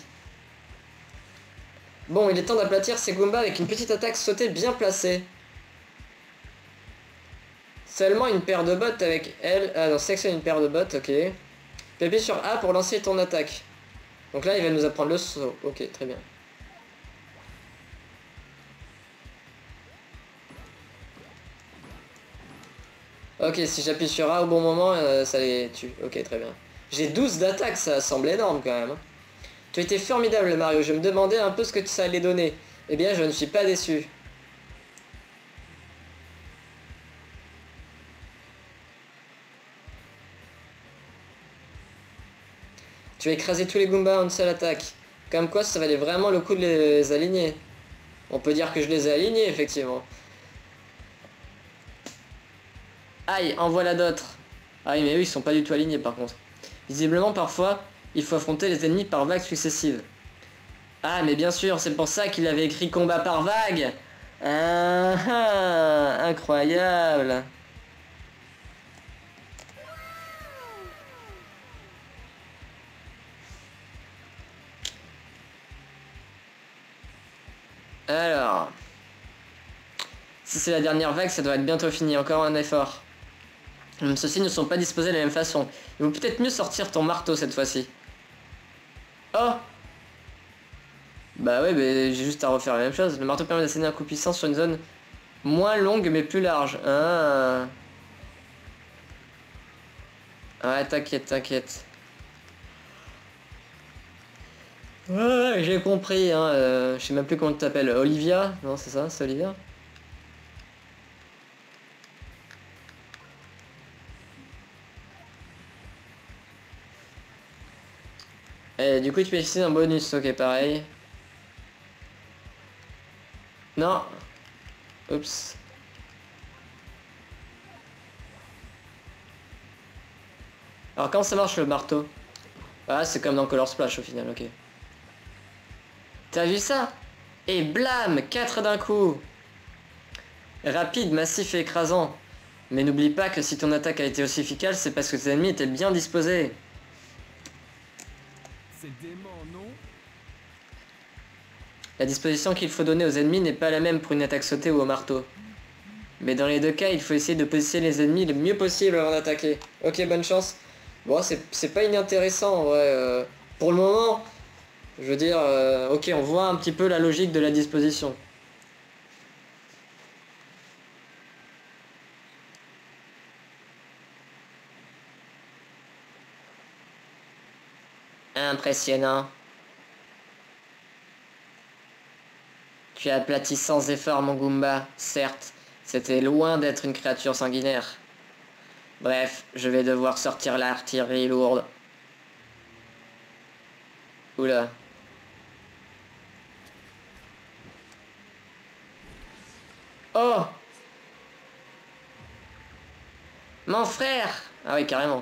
Bon, il est temps d'aplatir ces Goombas avec une petite attaque sautée bien placée. Seulement une paire de bottes avec L. Ah non, sélectionne une paire de bottes, ok. Puis appuie sur A pour lancer ton attaque. Donc là, il va nous apprendre le saut. Ok, très bien. Ok, si j'appuie sur A au bon moment, euh, ça les tue. Ok, très bien. J'ai douze d'attaque, ça semble énorme quand même. Tu as été formidable, Mario. Je me demandais un peu ce que ça allait donner. Eh bien, je ne suis pas déçu. Tu as écrasé tous les Goombas en une seule attaque. Comme quoi, ça valait vraiment le coup de les aligner. On peut dire que je les ai alignés, effectivement. Aïe, en voilà d'autres. Aïe, mais eux, ils sont pas du tout alignés, par contre. Visiblement, parfois, il faut affronter les ennemis par vagues successives. Ah, mais bien sûr, c'est pour ça qu'il avait écrit combat par vague. Ah, ah, incroyable. Alors, si c'est la dernière vague, ça doit être bientôt fini. Encore un effort. Ceux-ci ne sont pas disposés de la même façon. Il vaut peut-être mieux sortir ton marteau cette fois-ci. Oh! Bah ouais, bah, j'ai juste à refaire la même chose. Le marteau permet d'asséner un coup puissant sur une zone moins longue mais plus large. Ah. Ouais, t'inquiète, t'inquiète. Ouais, j'ai compris, hein. Euh, je sais même plus comment tu t'appelles. Olivia? Non, c'est ça, c'est Olivia? Et du coup, tu peux essayer un bonus, ok, pareil. Non. Oups. Alors, comment ça marche le marteau? Ah, c'est comme dans Color Splash au final, ok. T'as vu ça? Et blam! quatre d'un coup! Rapide, massif et écrasant. Mais n'oublie pas que si ton attaque a été aussi efficace, c'est parce que tes ennemis étaient bien disposés. C'est dément, non? La disposition qu'il faut donner aux ennemis n'est pas la même pour une attaque sautée ou au marteau. Mais dans les deux cas, il faut essayer de positionner les ennemis le mieux possible avant d'attaquer. Ok, bonne chance. Bon, c'est pas inintéressant en vrai. Euh, pour le moment, je veux dire, euh, ok, on voit un petit peu la logique de la disposition. Impressionnant. Tu as aplati sans effort mon Goomba, certes, c'était loin d'être une créature sanguinaire. Bref, je vais devoir sortir l'artillerie lourde. Oula. Oh! Mon frère! Ah oui, carrément.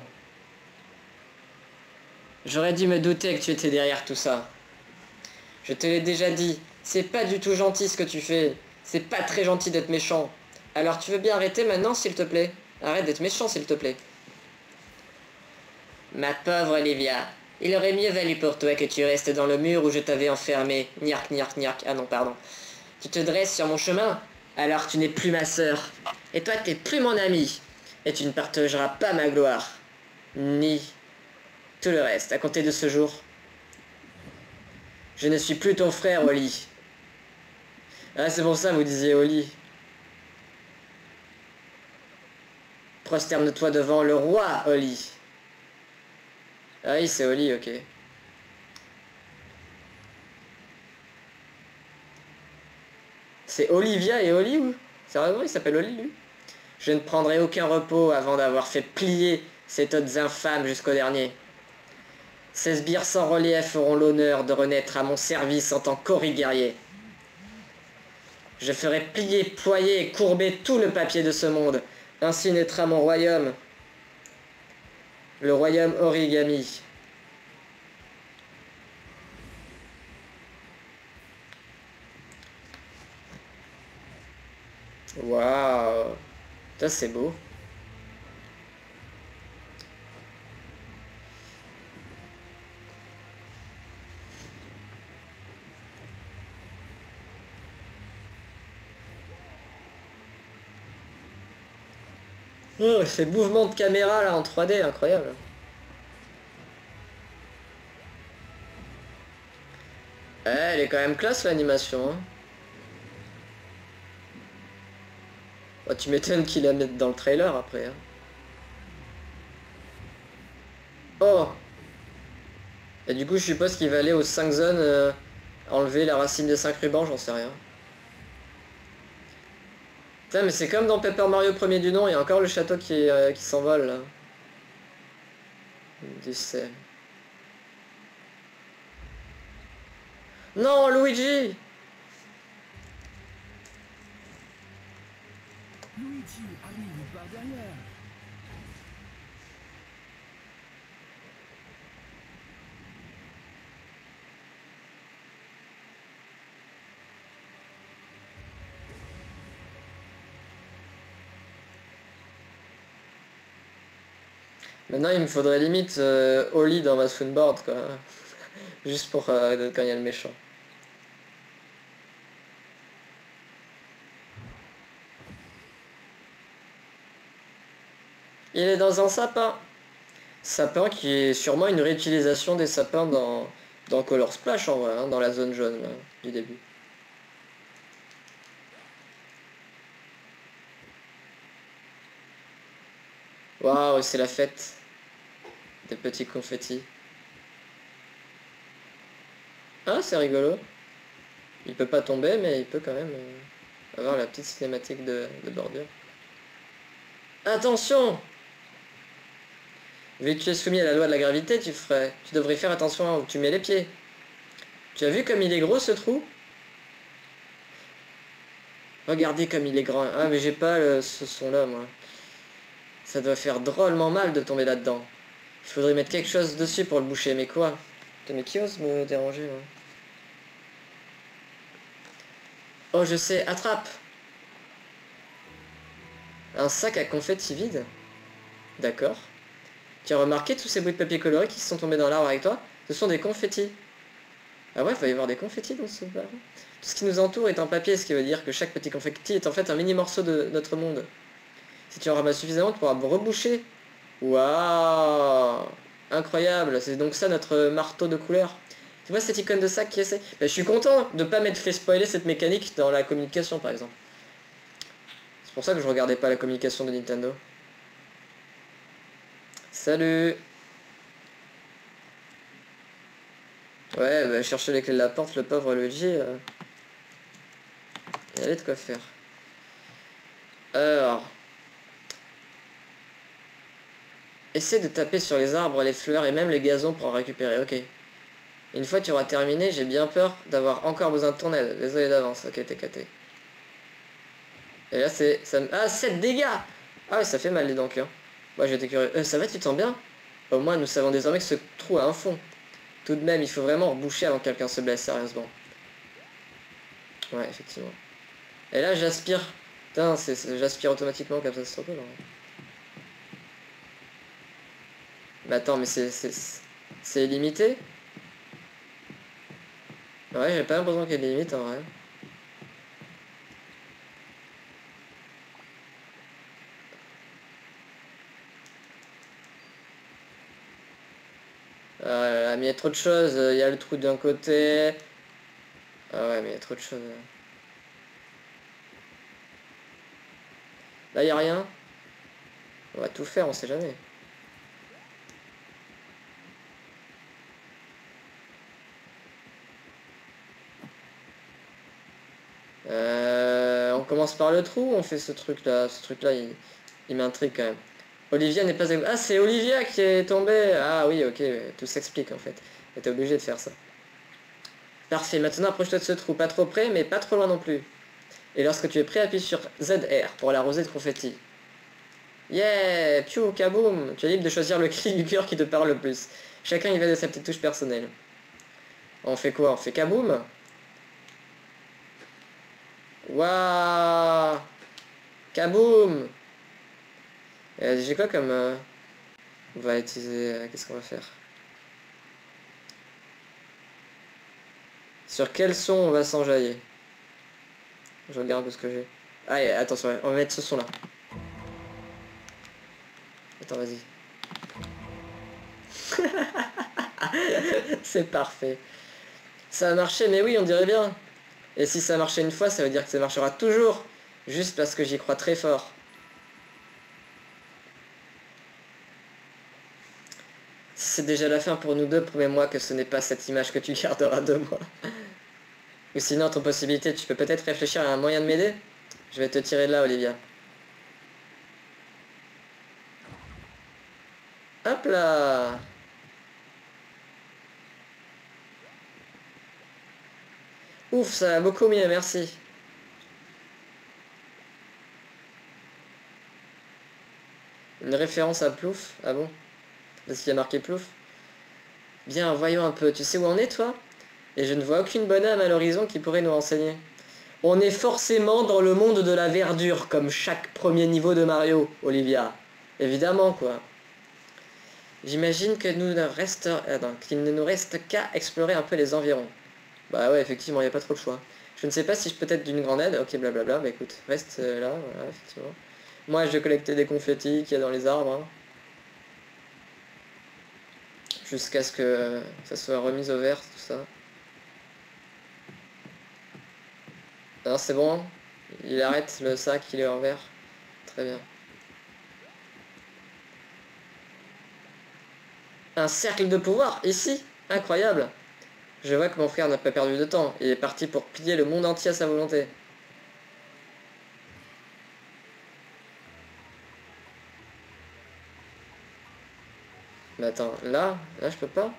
J'aurais dû me douter que tu étais derrière tout ça. Je te l'ai déjà dit, c'est pas du tout gentil ce que tu fais. C'est pas très gentil d'être méchant. Alors tu veux bien arrêter maintenant, s'il te plaît? Arrête d'être méchant, s'il te plaît. Ma pauvre Olivia, il aurait mieux valu pour toi que tu restes dans le mur où je t'avais enfermé. Niark, niark, niark. Ah non, pardon. Tu te dresses sur mon chemin? Alors tu n'es plus ma sœur. Et toi, t'es plus mon ami. Et tu ne partageras pas ma gloire. Ni tout le reste, à compter de ce jour. Je ne suis plus ton frère, Oli. Ah, c'est pour ça que vous disiez Oli. Prosterne-toi devant le roi, Oli. Ah oui, c'est Oli, ok. C'est Olivia et Oli, ou? Sérieusement, il s'appelle Oli, lui? Je ne prendrai aucun repos avant d'avoir fait plier ces hôtes infâmes jusqu'au dernier. Ces sbires sans relief auront l'honneur de renaître à mon service en tant qu'Ori guerrier. Je ferai plier, ployer et courber tout le papier de ce monde. Ainsi naîtra mon royaume. Le royaume Origami. Waouh. Ça c'est beau. Oh, ces mouvements de caméra là en trois D, incroyable. Ouais, elle est quand même classe l'animation. Hein. Oh, tu m'étonnes qu'il la mette dans le trailer après. Hein. Oh. Et du coup, je suppose qu'il va aller aux cinq zones, euh, enlever la racine des cinq rubans, j'en sais rien. Putain, mais c'est comme dans Paper Mario premier du nom, il y a encore le château qui, euh, qui s'envole là. Du sel. Non, Luigi! Luigi arrive par derrière. Maintenant, il me faudrait limite euh, Oli dans ma Swoonboard, quoi. Juste pour euh, quand il y a le méchant. Il est dans un sapin. Sapin qui est sûrement une réutilisation des sapins dans, dans Color Splash, en vrai, hein, dans la zone jaune, là, du début. Waouh, c'est la fête. Des petits confettis. Ah, c'est rigolo. Il peut pas tomber, mais il peut quand même euh, avoir la petite cinématique de, de bordure. Attention! Vu que tu es soumis à la loi de la gravité, tu ferais, tu devrais faire attention à où tu mets les pieds. Tu as vu comme il est gros ce trou? Regardez comme il est grand. Ah, mais j'ai pas le, ce son-là, moi. Ça doit faire drôlement mal de tomber là-dedans. Il faudrait mettre quelque chose dessus pour le boucher, mais quoi? Putain, mais qui ose me déranger, là? Oh, je sais, attrape! Un sac à confetti vide. D'accord. Tu as remarqué tous ces bouts de papier coloré qui sont tombés dans l'arbre avec toi? Ce sont des confettis. Ah ouais, il va y avoir des confettis dans ce bar. Tout ce qui nous entoure est en papier, ce qui veut dire que chaque petit confetti est en fait un mini morceau de notre monde. Si tu en ramasses suffisamment, tu pourras reboucher. Waouh! Incroyable, c'est donc ça notre marteau de couleur. Tu vois cette icône de sac qui essaie? Ben, je suis content de pas m'être fait spoiler cette mécanique dans la communication par exemple. C'est pour ça que je regardais pas la communication de Nintendo. Salut! Ouais, bah, chercher les clés de la porte, le pauvre Luigi, euh... il y avait de quoi faire. Alors... Essaie de taper sur les arbres, les fleurs et même les gazons pour en récupérer, ok. Une fois que tu auras terminé, j'ai bien peur d'avoir encore besoin de ton aide. Désolé d'avance, ok, t'es caté. Et là c'est... Ça... Ah, sept dégâts! Ah ouais, ça fait mal les dents, hein. Moi j'étais curieux. Euh, ça va, tu te sens bien? Au moins nous savons désormais que ce trou a un fond. Tout de même, il faut vraiment reboucher avant que quelqu'un se blesse, sérieusement. Ouais, effectivement. Et là, j'aspire. Putain, j'aspire automatiquement comme ça, c'est trop cool. Hein. Mais attends, mais c'est... C'est illimité? Ouais, j'ai pas l'impression qu'il y ait des limites, en vrai. Euh, mais il y a trop de choses, il y a le trou d'un côté. Ah ouais, mais il y a trop de choses. Là, il n'y a rien. On va tout faire, on sait jamais. Euh, on commence par le trou, on fait ce truc-là. Ce truc-là, il, il m'intrigue quand même. Olivia n'est pas... Ah, c'est Olivia qui est tombée. Ah oui, ok, tout s'explique en fait. T'es obligé de faire ça. Parfait, maintenant approche-toi de ce trou. Pas trop près, mais pas trop loin non plus. Et lorsque tu es prêt, appuie sur Z R pour l'arroser de confetti. Yeah, piou, kaboum. Tu es libre de choisir le cri du cœur qui te parle le plus. Chacun y va de sa petite touche personnelle. On fait quoi? On fait kaboum? Waouh! Kaboum! J'ai quoi comme... Euh... On va utiliser... Euh, Qu'est-ce qu'on va faire? Sur quel son on va s'enjailler? Je regarde un peu ce que j'ai. Ah, attention, on va mettre ce son là. Attends, vas-y. C'est parfait. Ça a marché, mais oui, on dirait bien. Et si ça marchait une fois, ça veut dire que ça marchera toujours. Juste parce que j'y crois très fort. Si c'est déjà la fin pour nous deux, promets-moi que ce n'est pas cette image que tu garderas de moi. Ou sinon, ton possibilité, tu peux peut-être réfléchir à un moyen de m'aider? Je vais te tirer de là, Olivia. Hop là! Ouf, ça va beaucoup mieux, merci. Une référence à Plouf? Ah bon? Parce qu'il y a marqué Plouf? Bien, voyons un peu. Tu sais où on est, toi? Et je ne vois aucune bonne âme à l'horizon qui pourrait nous renseigner. On est forcément dans le monde de la verdure, comme chaque premier niveau de Mario, Olivia. Évidemment, quoi. J'imagine que nous ne reste... Attends, qu'il ne nous reste qu'à explorer un peu les environs. Bah ouais, effectivement, il n'y a pas trop de choix. Je ne sais pas si je peux être d'une grande aide. Ok, blablabla, bah écoute, reste là, voilà, effectivement. Moi, je vais collecter des confettis qu'il y a dans les arbres. Hein. Jusqu'à ce que ça soit remis au vert, tout ça. Alors c'est bon, il arrête le sac, il est en vert. Très bien. Un cercle de pouvoir, ici? Incroyable. Je vois que mon frère n'a pas perdu de temps. Il est parti pour piller le monde entier à sa volonté. Mais attends, là, là je peux pas.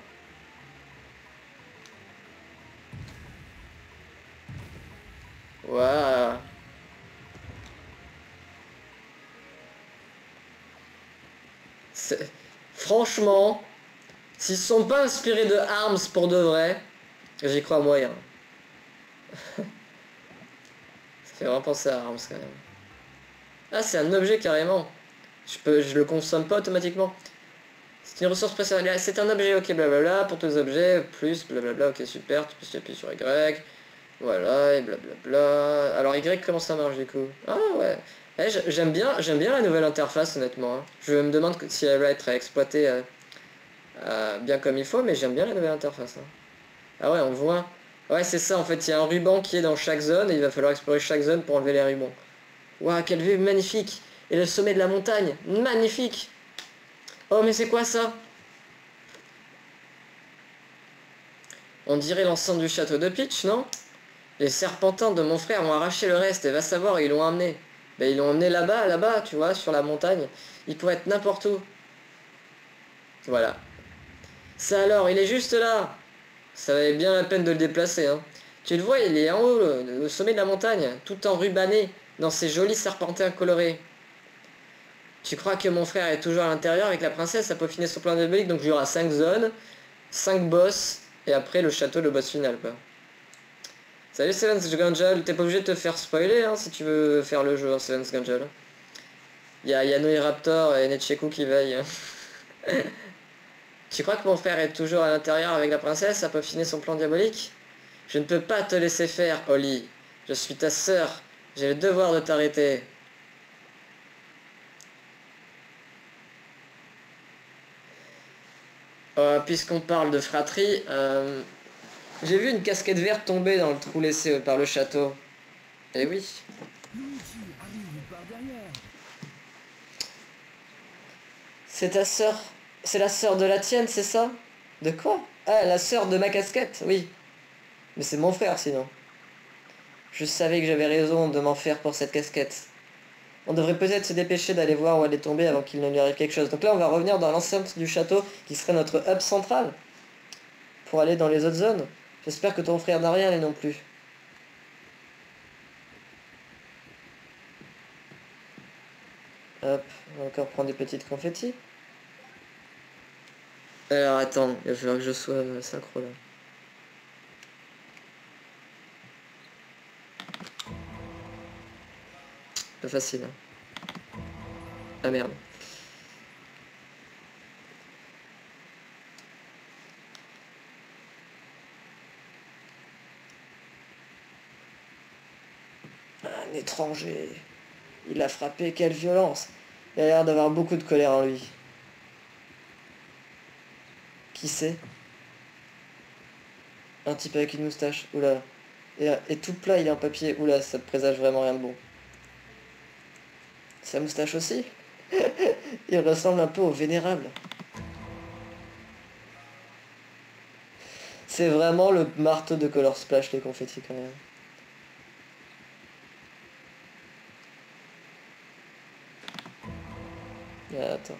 Waouh. Franchement, s'ils sont pas inspirés de Arms pour de vrai, j'y crois moyen. Ça fait vraiment penser à Arms quand même. Ah, c'est un objet carrément. Je peux, je le consomme pas automatiquement. C'est une ressource précieuse. C'est un objet, ok, blablabla. Pour tous les objets, plus, blablabla, ok, super. Tu peux appuyer sur Y. Voilà, et blablabla. Alors Y, comment ça marche du coup? Ah ouais. Eh, j'aime bien, j'aime bien la nouvelle interface, honnêtement. Hein. Je me demande si elle va être exploitée euh, euh, bien comme il faut, mais j'aime bien la nouvelle interface. Hein. Ah ouais, on voit. Ouais, c'est ça, en fait, il y a un ruban qui est dans chaque zone, et il va falloir explorer chaque zone pour enlever les rubans. Waouh, quelle vue magnifique! Et le sommet de la montagne, magnifique! Oh, mais c'est quoi ça? On dirait l'enceinte du château de Peach, non? Les serpentins de mon frère ont arraché le reste, et va savoir, ils l'ont emmené. Ben, ils l'ont emmené là-bas, là-bas, tu vois, sur la montagne. Il pourrait être n'importe où. Voilà. Ça alors, il est juste là! Ça valait bien la peine de le déplacer, hein. Tu le vois, il est en haut, au sommet de la montagne, tout enrubanné, dans ses jolis serpentins colorés. Tu crois que mon frère est toujours à l'intérieur avec la princesse à peaufiner son plan diabolique, donc il y aura cinq zones, cinq boss, et après le château, le boss final, quoi. Salut Seven's Gungeon, t'es pas obligé de te faire spoiler, hein, si tu veux faire le jeu, hein, Seven's Gungeon. Il y a Yanoi Raptor et Necheku qui veillent. Tu crois que mon frère est toujours à l'intérieur avec la princesse à peaufiner son plan diabolique? Je ne peux pas te laisser faire, Holly. Je suis ta sœur. J'ai le devoir de t'arrêter. Euh, Puisqu'on parle de fratrie, euh, j'ai vu une casquette verte tomber dans le trou laissé par le château. Eh oui. Luigi arrive par derrière. C'est ta sœur. C'est la sœur de la tienne, c'est ça? De quoi? Ah, la sœur de ma casquette, oui. Mais c'est mon frère, sinon. Je savais que j'avais raison de m'en faire pour cette casquette. On devrait peut-être se dépêcher d'aller voir où elle est tombée avant qu'il ne lui arrive quelque chose. Donc là, on va revenir dans l'enceinte du château, qui serait notre hub central, pour aller dans les autres zones. J'espère que ton frère n'a rien, lui non plus. Hop, on va encore prendre des petites confettis. Alors attends, il va falloir que je sois euh, synchro là. Pas facile. Hein. Ah merde. Un étranger. Il a frappé, quelle violence. Il a l'air d'avoir beaucoup de colère en lui. Qui c'est? Un type avec une moustache. Oula. Et, et tout plat, il est en papier. Oula, ça présage vraiment rien de bon. Sa moustache aussi? Il ressemble un peu au vénérable. C'est vraiment le marteau de Color Splash, les confettis, quand même. Ah, attends.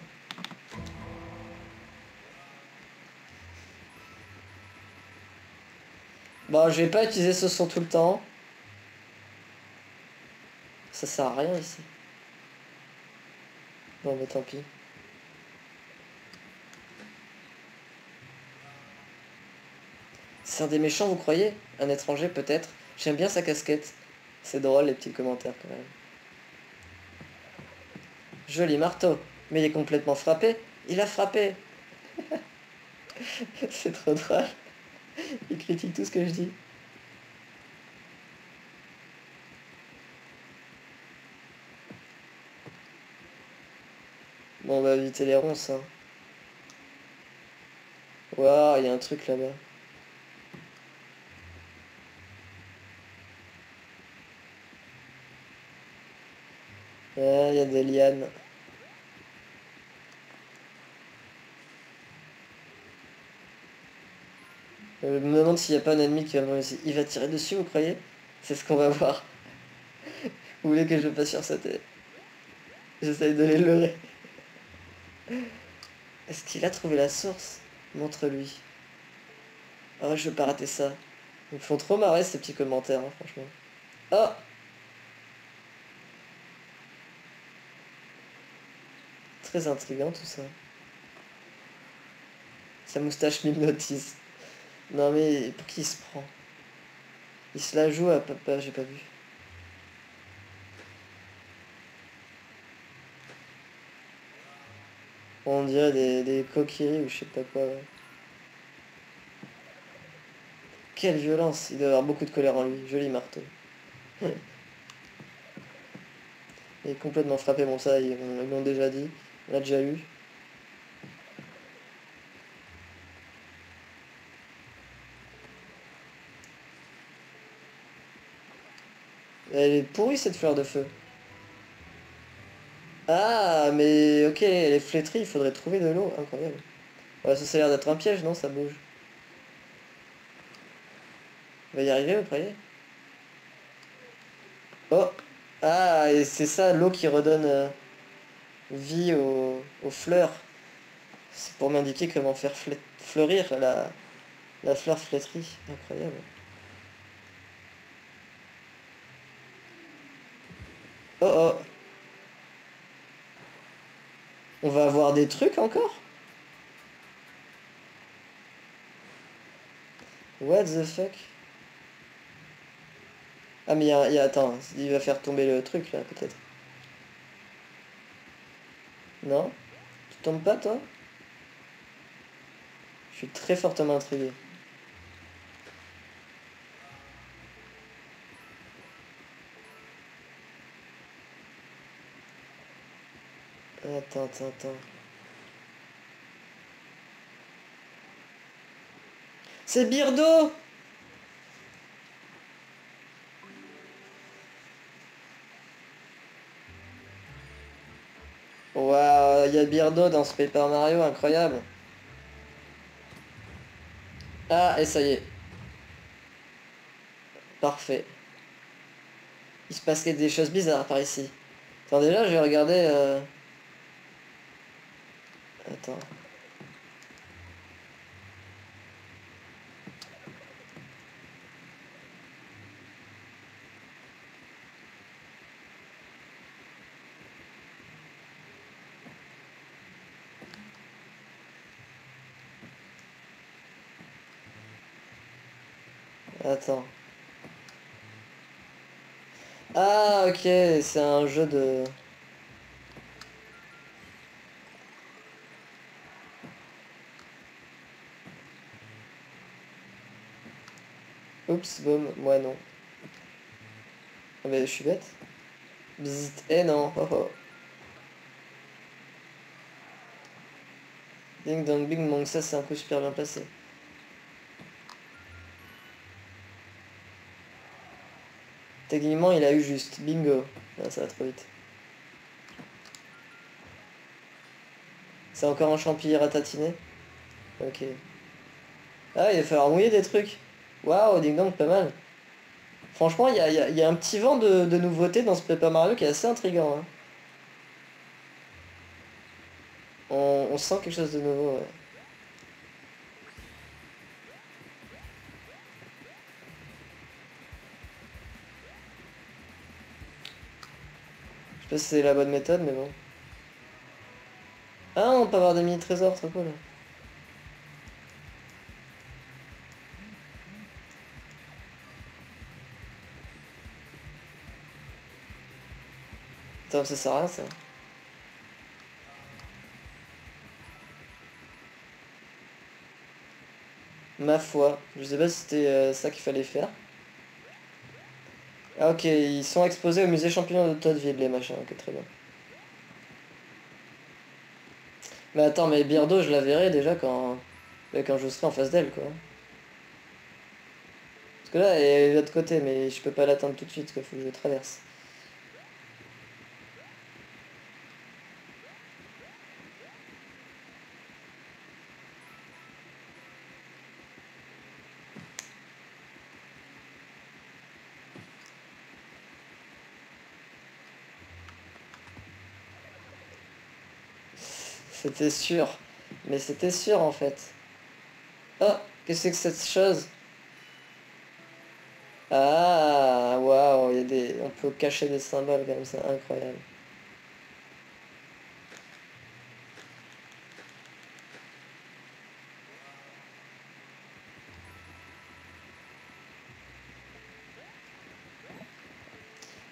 Bon, je vais pas utiliser ce son tout le temps. Ça sert à rien ici. Bon, mais tant pis. C'est un des méchants, vous croyez? Un étranger, peut-être? J'aime bien sa casquette. C'est drôle, les petits commentaires, quand même. Joli marteau. Mais il est complètement frappé. Il a frappé. C'est trop drôle. Il critique tout ce que je dis. Bon, on va éviter les ronces, hein. Waouh, il y a un truc là-bas. Ah, il y a des lianes. Je me demande s'il n'y a pas un ennemi qui va venir ici. Il va tirer dessus, vous croyez? C'est ce qu'on va voir. Vous voulez que je passe sur sa tête? J'essaye de les leurrer. Est-ce qu'il a trouvé la source? Montre-lui. Oh, je veux pas rater ça. Ils me font trop marrer ces petits commentaires, hein, franchement. Oh! Très intriguant tout ça. Sa moustache m'hypnotise. Non mais pour qui il se prend? Il se la joue à papa, j'ai pas vu. On dirait des, des coquilleries ou je sais pas quoi. Ouais. Quelle violence, il doit avoir beaucoup de colère en lui. Joli marteau. Il est complètement frappé, bon ça, ils ils l'ont déjà dit. On l'a déjà eu. Elle est pourrie cette fleur de feu. Ah, mais ok, elle est flétrie, il faudrait trouver de l'eau. Incroyable. Ouais, ça, ça a l'air d'être un piège, non? Ça bouge. On va y arriver, vous croyez? Oh! Ah, et c'est ça, l'eau qui redonne euh, vie aux, aux fleurs. C'est pour m'indiquer comment faire flé- fleurir la, la fleur flétrie. Incroyable. Oh oh! On va avoir des trucs encore? What the fuck? Ah mais il y a, y a- attends, il va faire tomber le truc là peut-être. Non? Tu tombes pas toi? Je suis très fortement intrigué. Attends, attends, attends. C'est Birdo! Waouh, il y a Birdo dans ce Paper Mario, incroyable. Ah, et ça y est. Parfait. Il se passerait des choses bizarres par ici. Attends, déjà, je vais regarder... Euh... Attends. Attends. Ah, ok, c'est un jeu de... Oups, boum, moi non. Ah bah, je suis bête. Bzzzt, eh non, oh oh. Ding dong bing bong, ça c'est un coup super bien placé. Techniquement, il a eu juste. Bingo. Ah, ça va trop vite. C'est encore un champi ratatiné? Ok. Ah, il va falloir mouiller des trucs. Waouh, ding dong, pas mal. Franchement, il y a, y a- y a un petit vent de, de nouveauté dans ce Paper Mario qui est assez intriguant. Hein. On, on sent quelque chose de nouveau. Ouais. Je sais pas si c'est la bonne méthode, mais bon. Ah, on peut avoir des mini-trésors, trop cool. Attends, ça sert à rien, ça. Ma foi, je sais pas si c'était euh, ça qu'il fallait faire. Ah ok, ils sont exposés au musée champignon de Toadville, les machins, ok, très bien. Mais attends, mais Birdo, je la verrai déjà quand, euh, quand je serai en face d'elle, quoi. Parce que là, elle est de l'autre côté, mais je peux pas l'atteindre tout de suite, quoi, faut que je traverse. C'était sûr. Mais c'était sûr, en fait. Oh, qu'est-ce que c'est que cette chose? Ah, waouh, il y a des... on peut cacher des symboles comme ça, incroyable.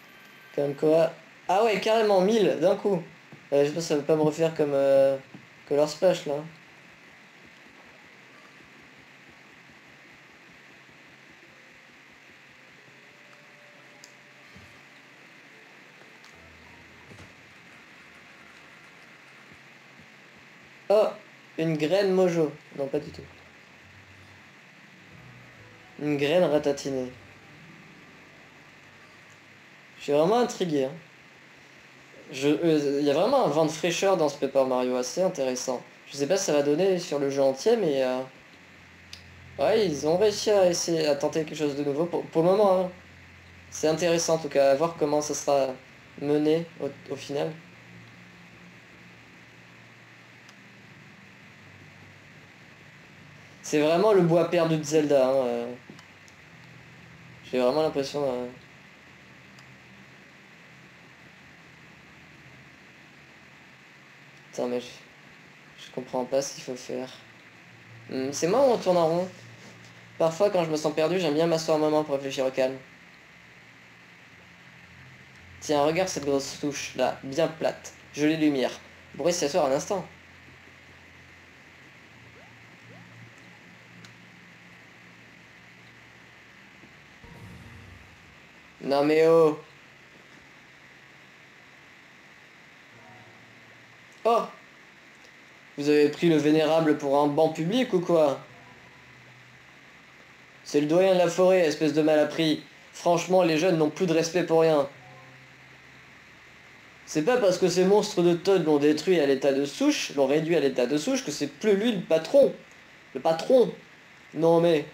Comme quoi... Ah ouais, carrément mille d'un coup. Euh, je pense que ça veut pas me refaire comme, euh, Color Splash là. Oh, une graine mojo. Non, pas du tout. Une graine ratatinée. Je suis vraiment intrigué. Hein. Je, euh, y a vraiment un vent de fraîcheur dans ce Paper Mario, assez intéressant. Je sais pas si ça va donner sur le jeu entier, mais... Euh... Ouais, ils ont réussi à essayer à tenter quelque chose de nouveau pour, pour le moment. Hein. C'est intéressant en tout cas, à voir comment ça sera mené au, au final. C'est vraiment le bois perdu de Zelda. Hein. euh. J'ai vraiment l'impression... euh, Attends, mais je, je comprends pas ce qu'il faut faire. Hmm, c'est moi ou on tourne en rond? Parfois, quand je me sens perdu, j'aime bien m'asseoir un moment pour réfléchir au calme. Tiens, regarde cette grosse touche, là, bien plate. Jolie lumière. On pourrait s'y asseoir un instant. Non mais oh! Oh! Vous avez pris le vénérable pour un banc public ou quoi? C'est le doyen de la forêt, espèce de malappris. Franchement, les jeunes n'ont plus de respect pour rien. C'est pas parce que ces monstres de Todd l'ont détruit à l'état de souche, l'ont réduit à l'état de souche, que c'est plus lui le patron. Le patron. Non mais...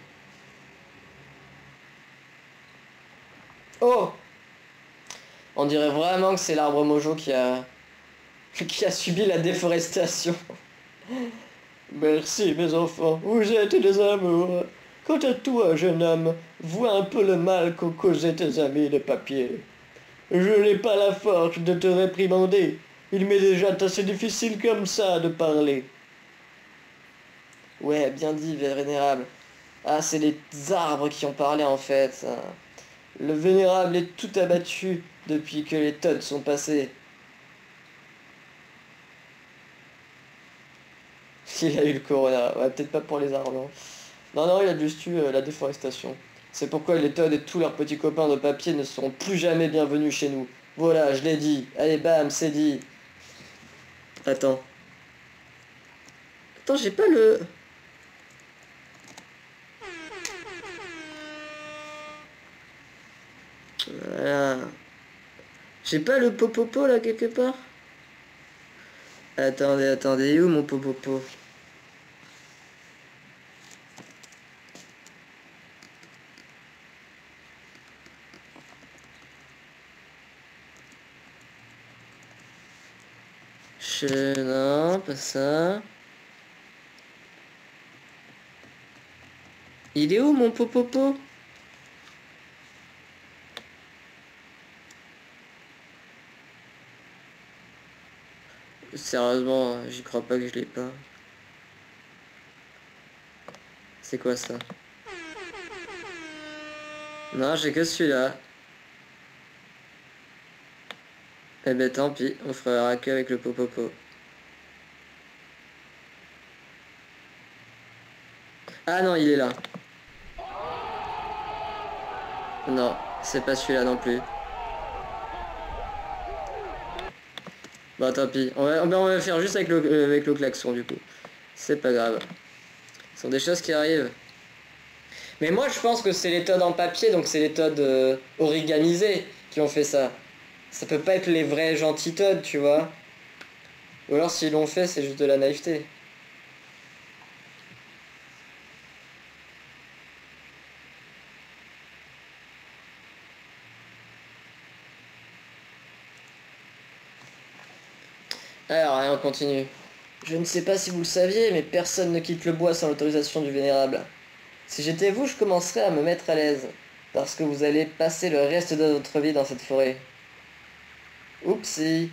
Oh! On dirait vraiment que c'est l'arbre Mojo qui a... qui a subi la déforestation. Merci mes enfants, vous êtes des amours. Quant à toi, jeune homme, vois un peu le mal qu'ont causé tes amis de papier. Je n'ai pas la force de te réprimander. Il m'est déjà assez difficile comme ça de parler. Ouais, bien dit, vénérable. Ah, c'est les arbres qui ont parlé en fait. Le vénérable est tout abattu depuis que les Toads sont passés. Il a eu le corona. Ouais, peut-être pas pour les arbres, non. Non, non, il a juste eu euh, la déforestation. C'est pourquoi les Toads et tous leurs petits copains de papier ne seront plus jamais bienvenus chez nous. Voilà, je l'ai dit. Allez, bam, c'est dit. Attends. Attends, j'ai pas le... Voilà. J'ai pas le popopo là quelque part? Attendez, attendez, où mon popopo? Je... Non, pas ça. Il est où mon popopo? Sérieusement, j'y crois pas que je l'ai pas. C'est quoi ça? Non, j'ai que celui-là. Eh ben tant pis, on fera que avec le popopo. Ah non, il est là. Non, c'est pas celui-là non plus. Bah tant pis, on va, on va faire juste avec le, euh, avec le klaxon du coup. C'est pas grave. Ce sont des choses qui arrivent. Mais moi je pense que c'est les Toads en papier, donc c'est les Toads euh, origamisés qui ont fait ça. Ça peut pas être les vrais gentils Toads, tu vois. Ou alors s'ils l'ont fait, c'est juste de la naïveté. Alors, allez, on continue. Je ne sais pas si vous le saviez, mais personne ne quitte le bois sans l'autorisation du vénérable. Si j'étais vous, je commencerais à me mettre à l'aise, parce que vous allez passer le reste de votre vie dans cette forêt. Oupsie.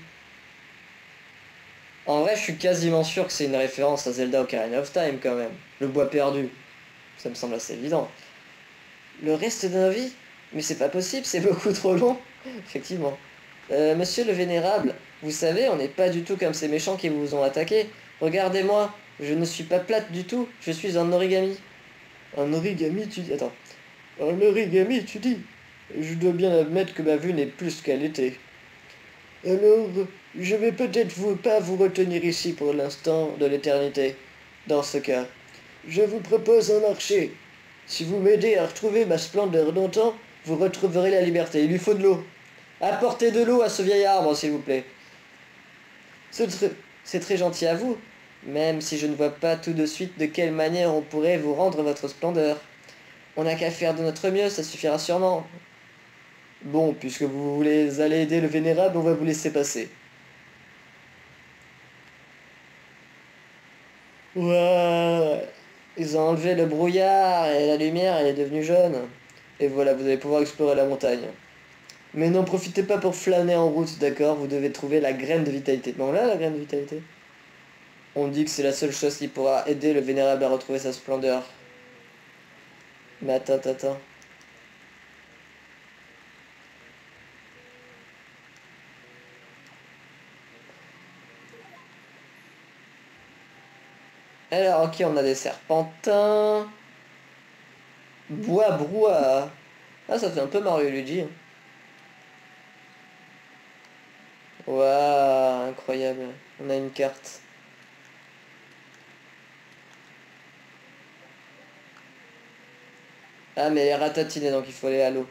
En vrai, je suis quasiment sûr que c'est une référence à Zelda Ocarina of Time, quand même. Le bois perdu. Ça me semble assez évident. Le reste de nos vies? Mais c'est pas possible, c'est beaucoup trop long. Effectivement. Euh, monsieur le Vénérable, vous savez, on n'est pas du tout comme ces méchants qui vous ont attaqué. Regardez-moi, je ne suis pas plate du tout, je suis un origami. Un origami, tu dis... Attends. Un origami, tu dis? Je dois bien admettre que ma vue n'est plus qu'elle était. Alors, je vais peut-être vous pas vous retenir ici pour l'instant de l'éternité. Dans ce cas, je vous propose un marché. Si vous m'aidez à retrouver ma splendeur d'antan, vous retrouverez la liberté. Il lui faut de l'eau. Apportez de l'eau à ce vieil arbre, s'il vous plaît. C'est très, c'est très gentil à vous, même si je ne vois pas tout de suite de quelle manière on pourrait vous rendre votre splendeur. On n'a qu'à faire de notre mieux, ça suffira sûrement. Bon, puisque vous voulez aller aider le vénérable, on va vous laisser passer. Ouah, ils ont enlevé le brouillard et la lumière, elle est devenue jaune. Et voilà, vous allez pouvoir explorer la montagne. Mais n'en profitez pas pour flâner en route, d'accord? Vous devez trouver la graine de vitalité. Bon, là, la graine de vitalité. On dit que c'est la seule chose qui pourra aider le vénérable à retrouver sa splendeur. Mais attends, attends, attends. Alors, ok, on a des serpentins. Bois brouhaha. Ah, ça fait un peu Mario et Luigi. Waouh, incroyable. On a une carte. Ah, mais elle est ratatinée, donc il faut aller à l'eau.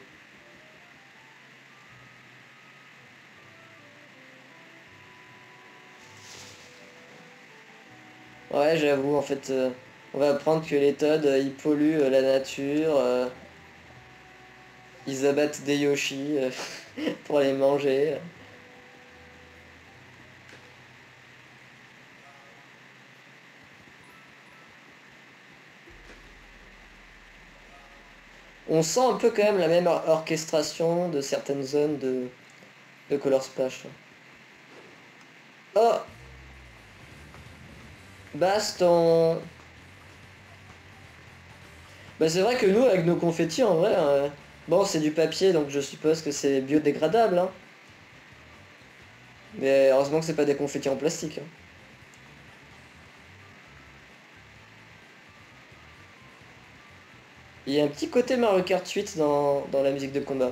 Ouais, j'avoue, en fait, euh, on va apprendre que les Toads, euh, ils polluent euh, la nature. euh, ils abattent des Yoshi euh, pour les manger. On sent un peu quand même la même or- orchestration de certaines zones de, de Color Splash. Oh! Baston! Bah c'est vrai que nous, avec nos confettis, en vrai... euh, bon, c'est du papier, donc je suppose que c'est biodégradable, hein. Mais heureusement que c'est pas des confettis en plastique, hein. Il y a un petit côté Mario Kart huit dans, dans la musique de combat.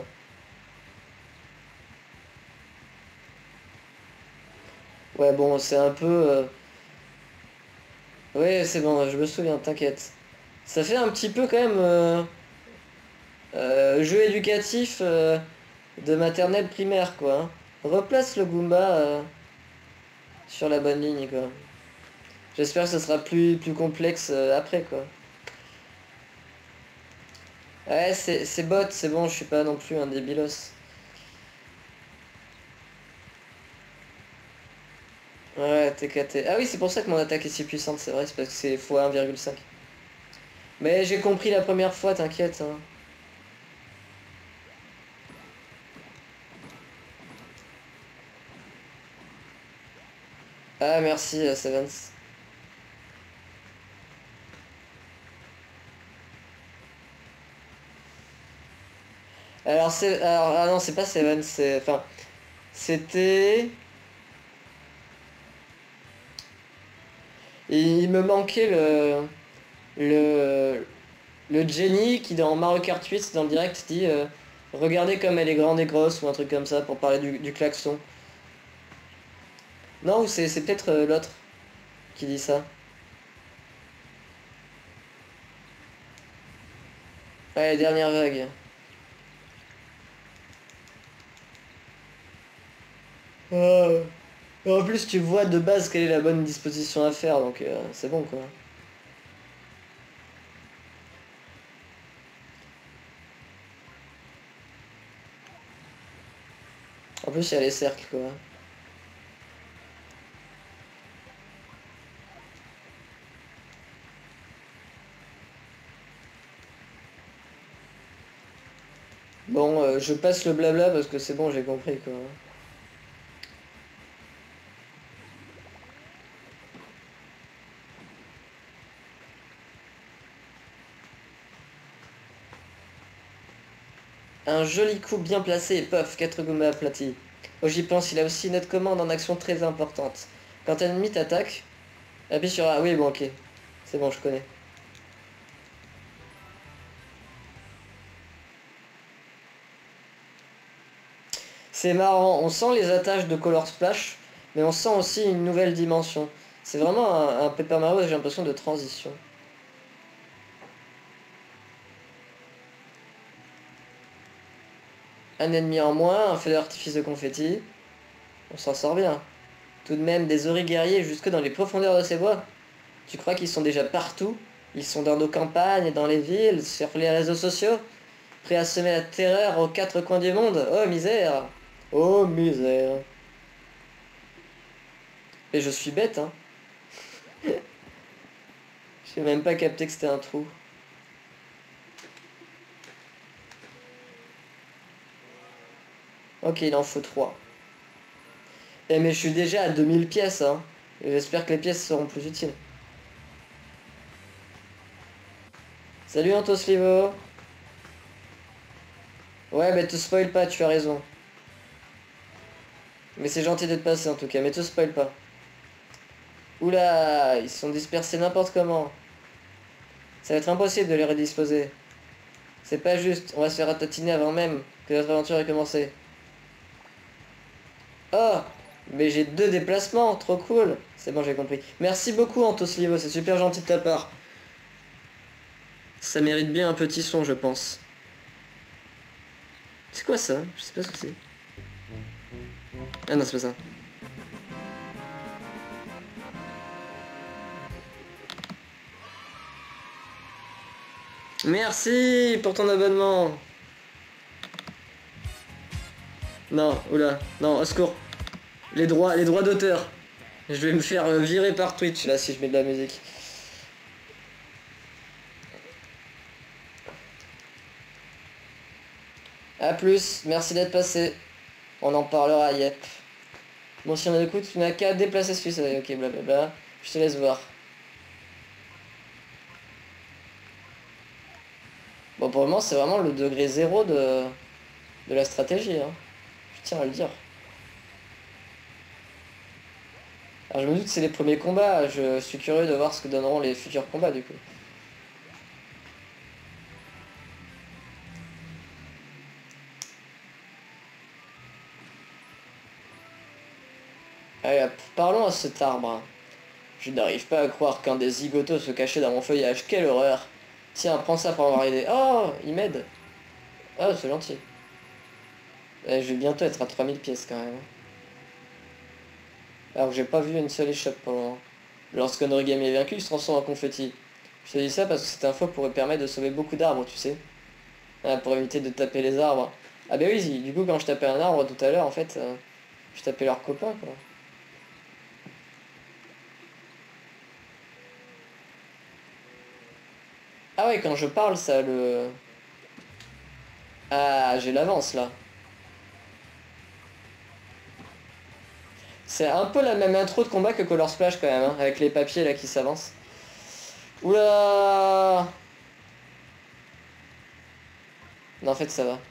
Ouais, bon, c'est un peu... euh, Ouais, c'est bon, je me souviens, t'inquiète. Ça fait un petit peu quand même... euh, euh, jeu éducatif euh, de maternelle primaire, quoi, hein. Replace le Goomba euh, sur la bonne ligne, quoi. J'espère que ce sera plus, plus complexe euh, après, quoi. Ouais, c'est c'est bot, c'est bon, je suis pas non plus un débilos. Ouais, T K T. Ah oui, c'est pour ça que mon attaque est si puissante, c'est vrai, c'est parce que c'est fois un virgule cinq. Mais j'ai compris la première fois, t'inquiète, hein. Ah, merci, euh, Sevens. Alors, c'est... Alors, ah non, c'est pas Sevens, c'est... Enfin, c'était... Il me manquait le... Le... Le Jenny qui, dans Mario Kart huit, dans le direct, dit... euh, regardez comme elle est grande et grosse, ou un truc comme ça, pour parler du, du klaxon. Non, ou c'est c'est peut-être euh, l'autre qui dit ça. Ouais, dernière vague. Ah. En plus, tu vois de base quelle est la bonne disposition à faire, donc euh, c'est bon, quoi. En plus, il y a les cercles, quoi. Bon, euh, je passe le blabla parce que c'est bon, j'ai compris, quoi. Un joli coup bien placé et pof, quatre Goombas aplatis. Oh, j'y pense, il a aussi une autre commande en action très importante. Quand un ennemi t'attaque, Appuie sur A. Oui, bon, ok. C'est bon, je connais. C'est marrant, on sent les attaches de Color Splash, mais on sent aussi une nouvelle dimension. C'est vraiment un, un Paper Mario, j'ai l'impression, de transition. Un ennemi en moins, un feu d'artifice de confetti. On s'en sort bien. Tout de même, des Ori guerriers jusque dans les profondeurs de ces bois. Tu crois qu'ils sont déjà partout? Ils sont dans nos campagnes et dans les villes, sur les réseaux sociaux, prêts à semer la terreur aux quatre coins du monde. Oh misère! Oh misère! Et je suis bête, hein. J'ai même pas capté que c'était un trou. Ok, il en faut trois. Eh mais je suis déjà à deux mille pièces, hein. J'espère que les pièces seront plus utiles. Salut Antoslivo. Ouais, mais te spoil pas, tu as raison. Mais c'est gentil de te passer en tout cas, mais te spoil pas. Oula, ils sont dispersés n'importe comment. Ça va être impossible de les redisposer. C'est pas juste, on va se faire ratatiner avant même que notre aventure ait commencé. Oh, mais j'ai deux déplacements, trop cool. C'est bon, j'ai compris. Merci beaucoup Antoslivo, c'est super gentil de ta part. Ça mérite bien un petit son, je pense. C'est quoi ça? Je sais pas ce que c'est. Ah non, c'est pas ça. Merci pour ton abonnement. Non, oula, non, au secours. Les droits, les droits d'auteur. Je vais me faire euh, virer par Twitch là si je mets de la musique. A plus, merci d'être passé. On en parlera, yep. Bon, si on écoute, tu n'as qu'à déplacer celui-ci. Ok, blablabla. Je te laisse voir. Bon, pour le moment, c'est vraiment le degré zéro de, de la stratégie. Hein. Je tiens à le dire. Alors, je me doute que c'est les premiers combats. Je suis curieux de voir ce que donneront les futurs combats, du coup. Allez, hop, parlons à cet arbre. Je n'arrive pas à croire qu'un des zigotos se cachait dans mon feuillage. Quelle horreur! Tiens, prends ça pour avoir aidé. Oh, il m'aide. Oh, c'est gentil. Eh, je vais bientôt être à trois mille pièces quand même. Alors que j'ai pas vu une seule échoppe pour le moment. Lorsqu'un origami est vaincu, il se transforme en confetti. Je te dis ça parce que cette info pourrait permettre de sauver beaucoup d'arbres, tu sais. Ah, pour éviter de taper les arbres. Ah bah oui, du coup quand je tapais un arbre tout à l'heure, en fait, euh, je tapais leurs copains, quoi. Ah ouais, quand je parle, ça le... Ah, j'ai l'avance, là. C'est un peu la même intro de combat que Color Splash, quand même, hein, avec les papiers, là, qui s'avancent. Oula! Non, en fait, ça va.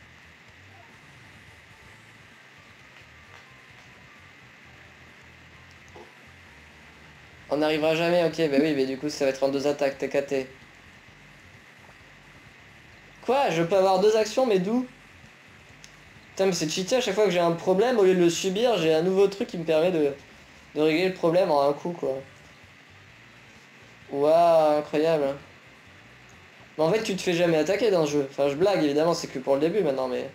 On n'arrivera jamais, ok, bah oui, mais du coup, ça va être en deux attaques, T K T. Quoi? Je peux avoir deux actions, mais d'où? Putain, mais c'est cheaté, à chaque fois que j'ai un problème, au lieu de le subir, j'ai un nouveau truc qui me permet de, de régler le problème en un coup, quoi. Waouh, incroyable. Mais en fait, tu te fais jamais attaquer dans le jeu. Enfin, je blague, évidemment, c'est que pour le début, maintenant, mais...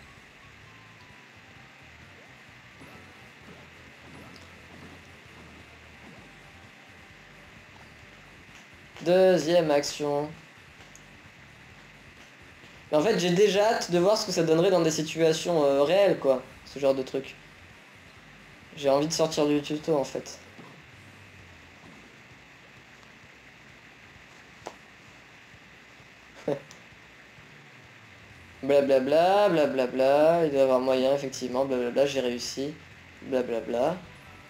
Deuxième action. Mais en fait, j'ai déjà hâte de voir ce que ça donnerait dans des situations euh, réelles, quoi. Ce genre de truc. J'ai envie de sortir du tuto, en fait. Blablabla, blablabla, il doit y avoir moyen, effectivement, blablabla, j'ai réussi. Blablabla.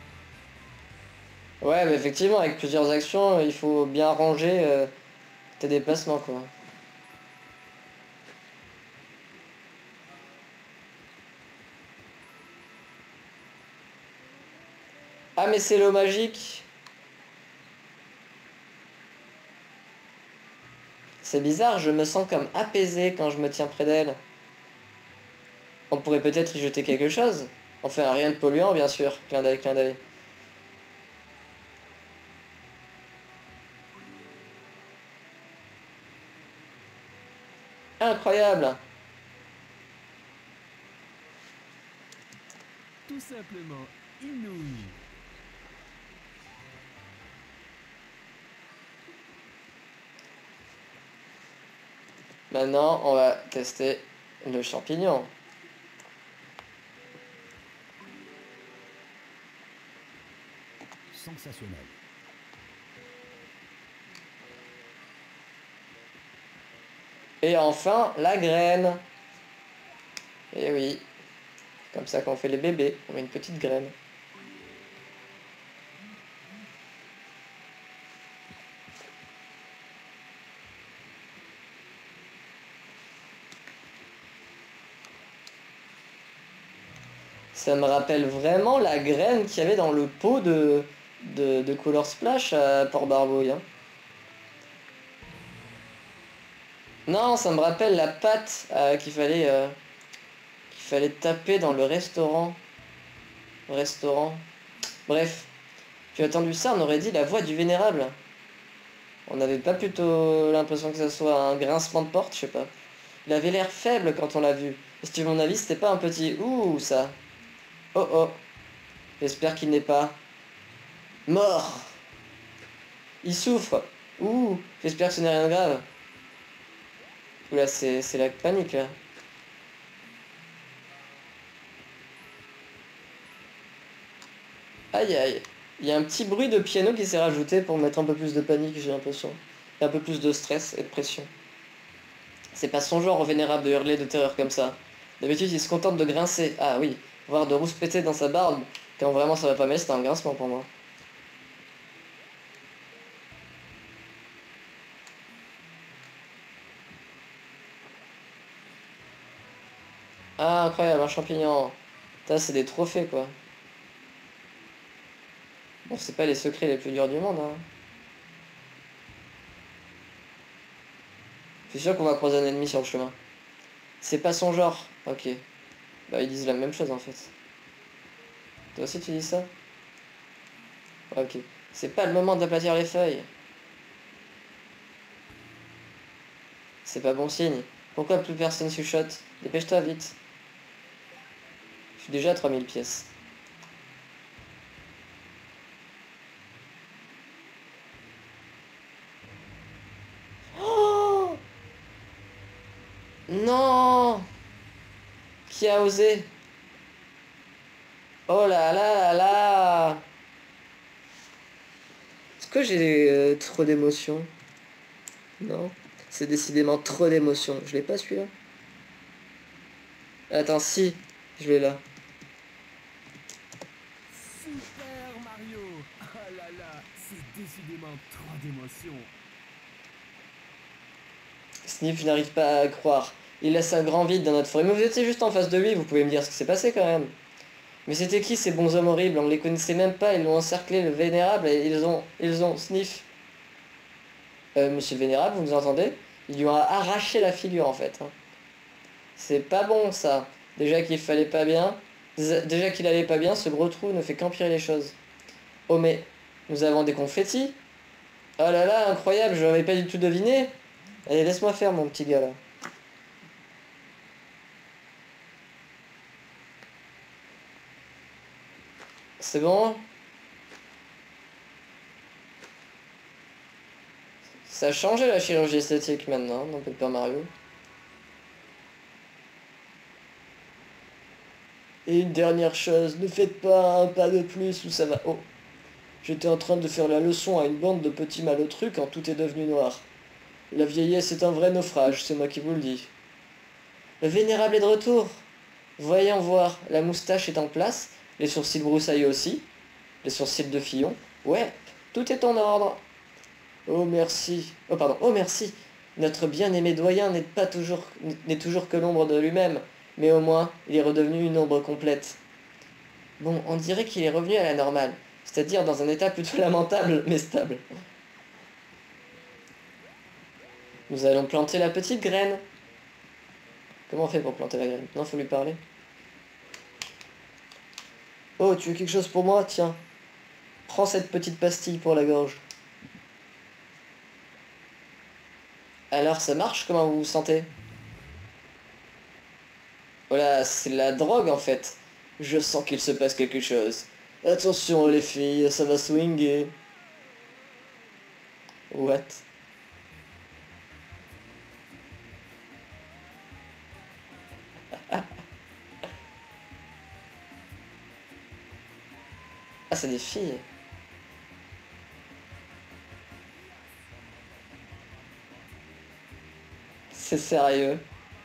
Ouais, mais effectivement, avec plusieurs actions, il faut bien ranger euh, tes déplacements, quoi. Ah, mais c'est l'eau magique. C'est bizarre, je me sens comme apaisé quand je me tiens près d'elle. On pourrait peut-être y jeter quelque chose. Enfin, rien de polluant, bien sûr. Clin d'œil, clin d'œil. Incroyable! Tout simplement inouï. Maintenant, on va tester le champignon. Sensationnel. Et enfin, la graine. Et oui, c'est comme ça qu'on fait les bébés. On met une petite graine. Ça me rappelle vraiment la graine qu'il y avait dans le pot de, de, de Color Splash à Port-Barbouille. Hein. Non, ça me rappelle la pâte euh, qu'il fallait, euh, qu'il fallait taper dans le restaurant. Restaurant. Bref, j'ai attendu ça, on aurait dit la voix du vénérable. On n'avait pas plutôt l'impression que ça soit un grincement de porte, je sais pas. Il avait l'air faible quand on l'a vu. Et si tu veux mon avis, c'était pas un petit ouh ça. Oh oh. J'espère qu'il n'est pas mort. Il souffre. Ouh. J'espère que ce n'est rien de grave. Oula, c'est c'est la panique là. Aïe aïe. Il y a un petit bruit de piano qui s'est rajouté pour mettre un peu plus de panique, j'ai l'impression. Et un peu plus de stress et de pression. C'est pas son genre au vénérable de hurler de terreur comme ça. D'habitude, il se contente de grincer. Ah oui, voire de rouspéter dans sa barbe. Quand vraiment ça va pas mal, c'est un grincement pour moi. Ah, incroyable, un champignon. Ça, c'est des trophées, quoi. Bon, c'est pas les secrets les plus durs du monde, hein. Je suis sûr qu'on va croiser un ennemi sur le chemin. C'est pas son genre. Ok. Bah, ils disent la même chose, en fait. Toi aussi, tu dis ça? Ok. C'est pas le moment d'aplatir les feuilles. C'est pas bon signe. Pourquoi plus personne chuchote? Dépêche-toi, vite. Je suis déjà à trois mille pièces. Oh non! Qui a osé? Oh là là là là! Est-ce que j'ai euh, trop d'émotions? Non? C'est décidément trop d'émotions. Je l'ai pas celui-là? Attends, si. Je l'ai là. Super Mario. Ah là là, c'est décidément trop d'émotions. Sniff n'arrive pas à croire. Il laisse un grand vide dans notre forêt. Mais vous étiez juste en face de lui, vous pouvez me dire ce qui s'est passé quand même. Mais c'était qui ces bons hommes horribles? On ne les connaissait même pas, ils l'ont encerclé, le vénérable, et ils ont... Ils ont... Sniff. Euh, monsieur le vénérable, vous nous entendez? Ils lui ont arraché la figure en fait. Hein. C'est pas bon ça. Déjà qu'il fallait pas bien. Déjà qu'il allait pas bien, ce gros trou ne fait qu'empirer les choses. Oh mais, nous avons des confettis. Oh là là, incroyable, je n'avais pas du tout deviné. Allez, laisse-moi faire mon petit gars là. C'est bon? Ça a changé la chirurgie esthétique maintenant dans Paper Mario. Et une dernière chose, ne faites pas un pas de plus ou ça va... Oh, j'étais en train de faire la leçon à une bande de petits malotrus quand tout est devenu noir. La vieillesse est un vrai naufrage, c'est moi qui vous le dis. Le vénérable est de retour. Voyons voir, la moustache est en place, les sourcils broussailleux aussi, les sourcils de Fillon. Ouais, tout est en ordre. Oh merci. Oh pardon, oh merci. Notre bien-aimé doyen n'est pas toujours n'est toujours que l'ombre de lui-même, mais au moins il est redevenu une ombre complète. Bon, on dirait qu'il est revenu à la normale, c'est-à-dire dans un état plutôt lamentable mais stable. Nous allons planter la petite graine. Comment on fait pour planter la graine? Non, faut lui parler. Oh, tu veux quelque chose pour moi? Tiens. Prends cette petite pastille pour la gorge. Alors, ça marche? Comment vous vous sentez? Voilà, c'est la drogue en fait. Je sens qu'il se passe quelque chose. Attention les filles, ça va swinguer. What? Ah, c'est des filles. C'est sérieux.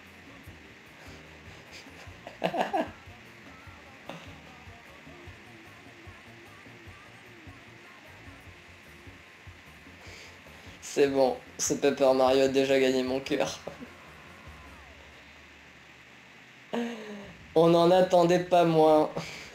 C'est bon, ce Paper Mario a déjà gagné mon cœur. On n'en attendait pas moins.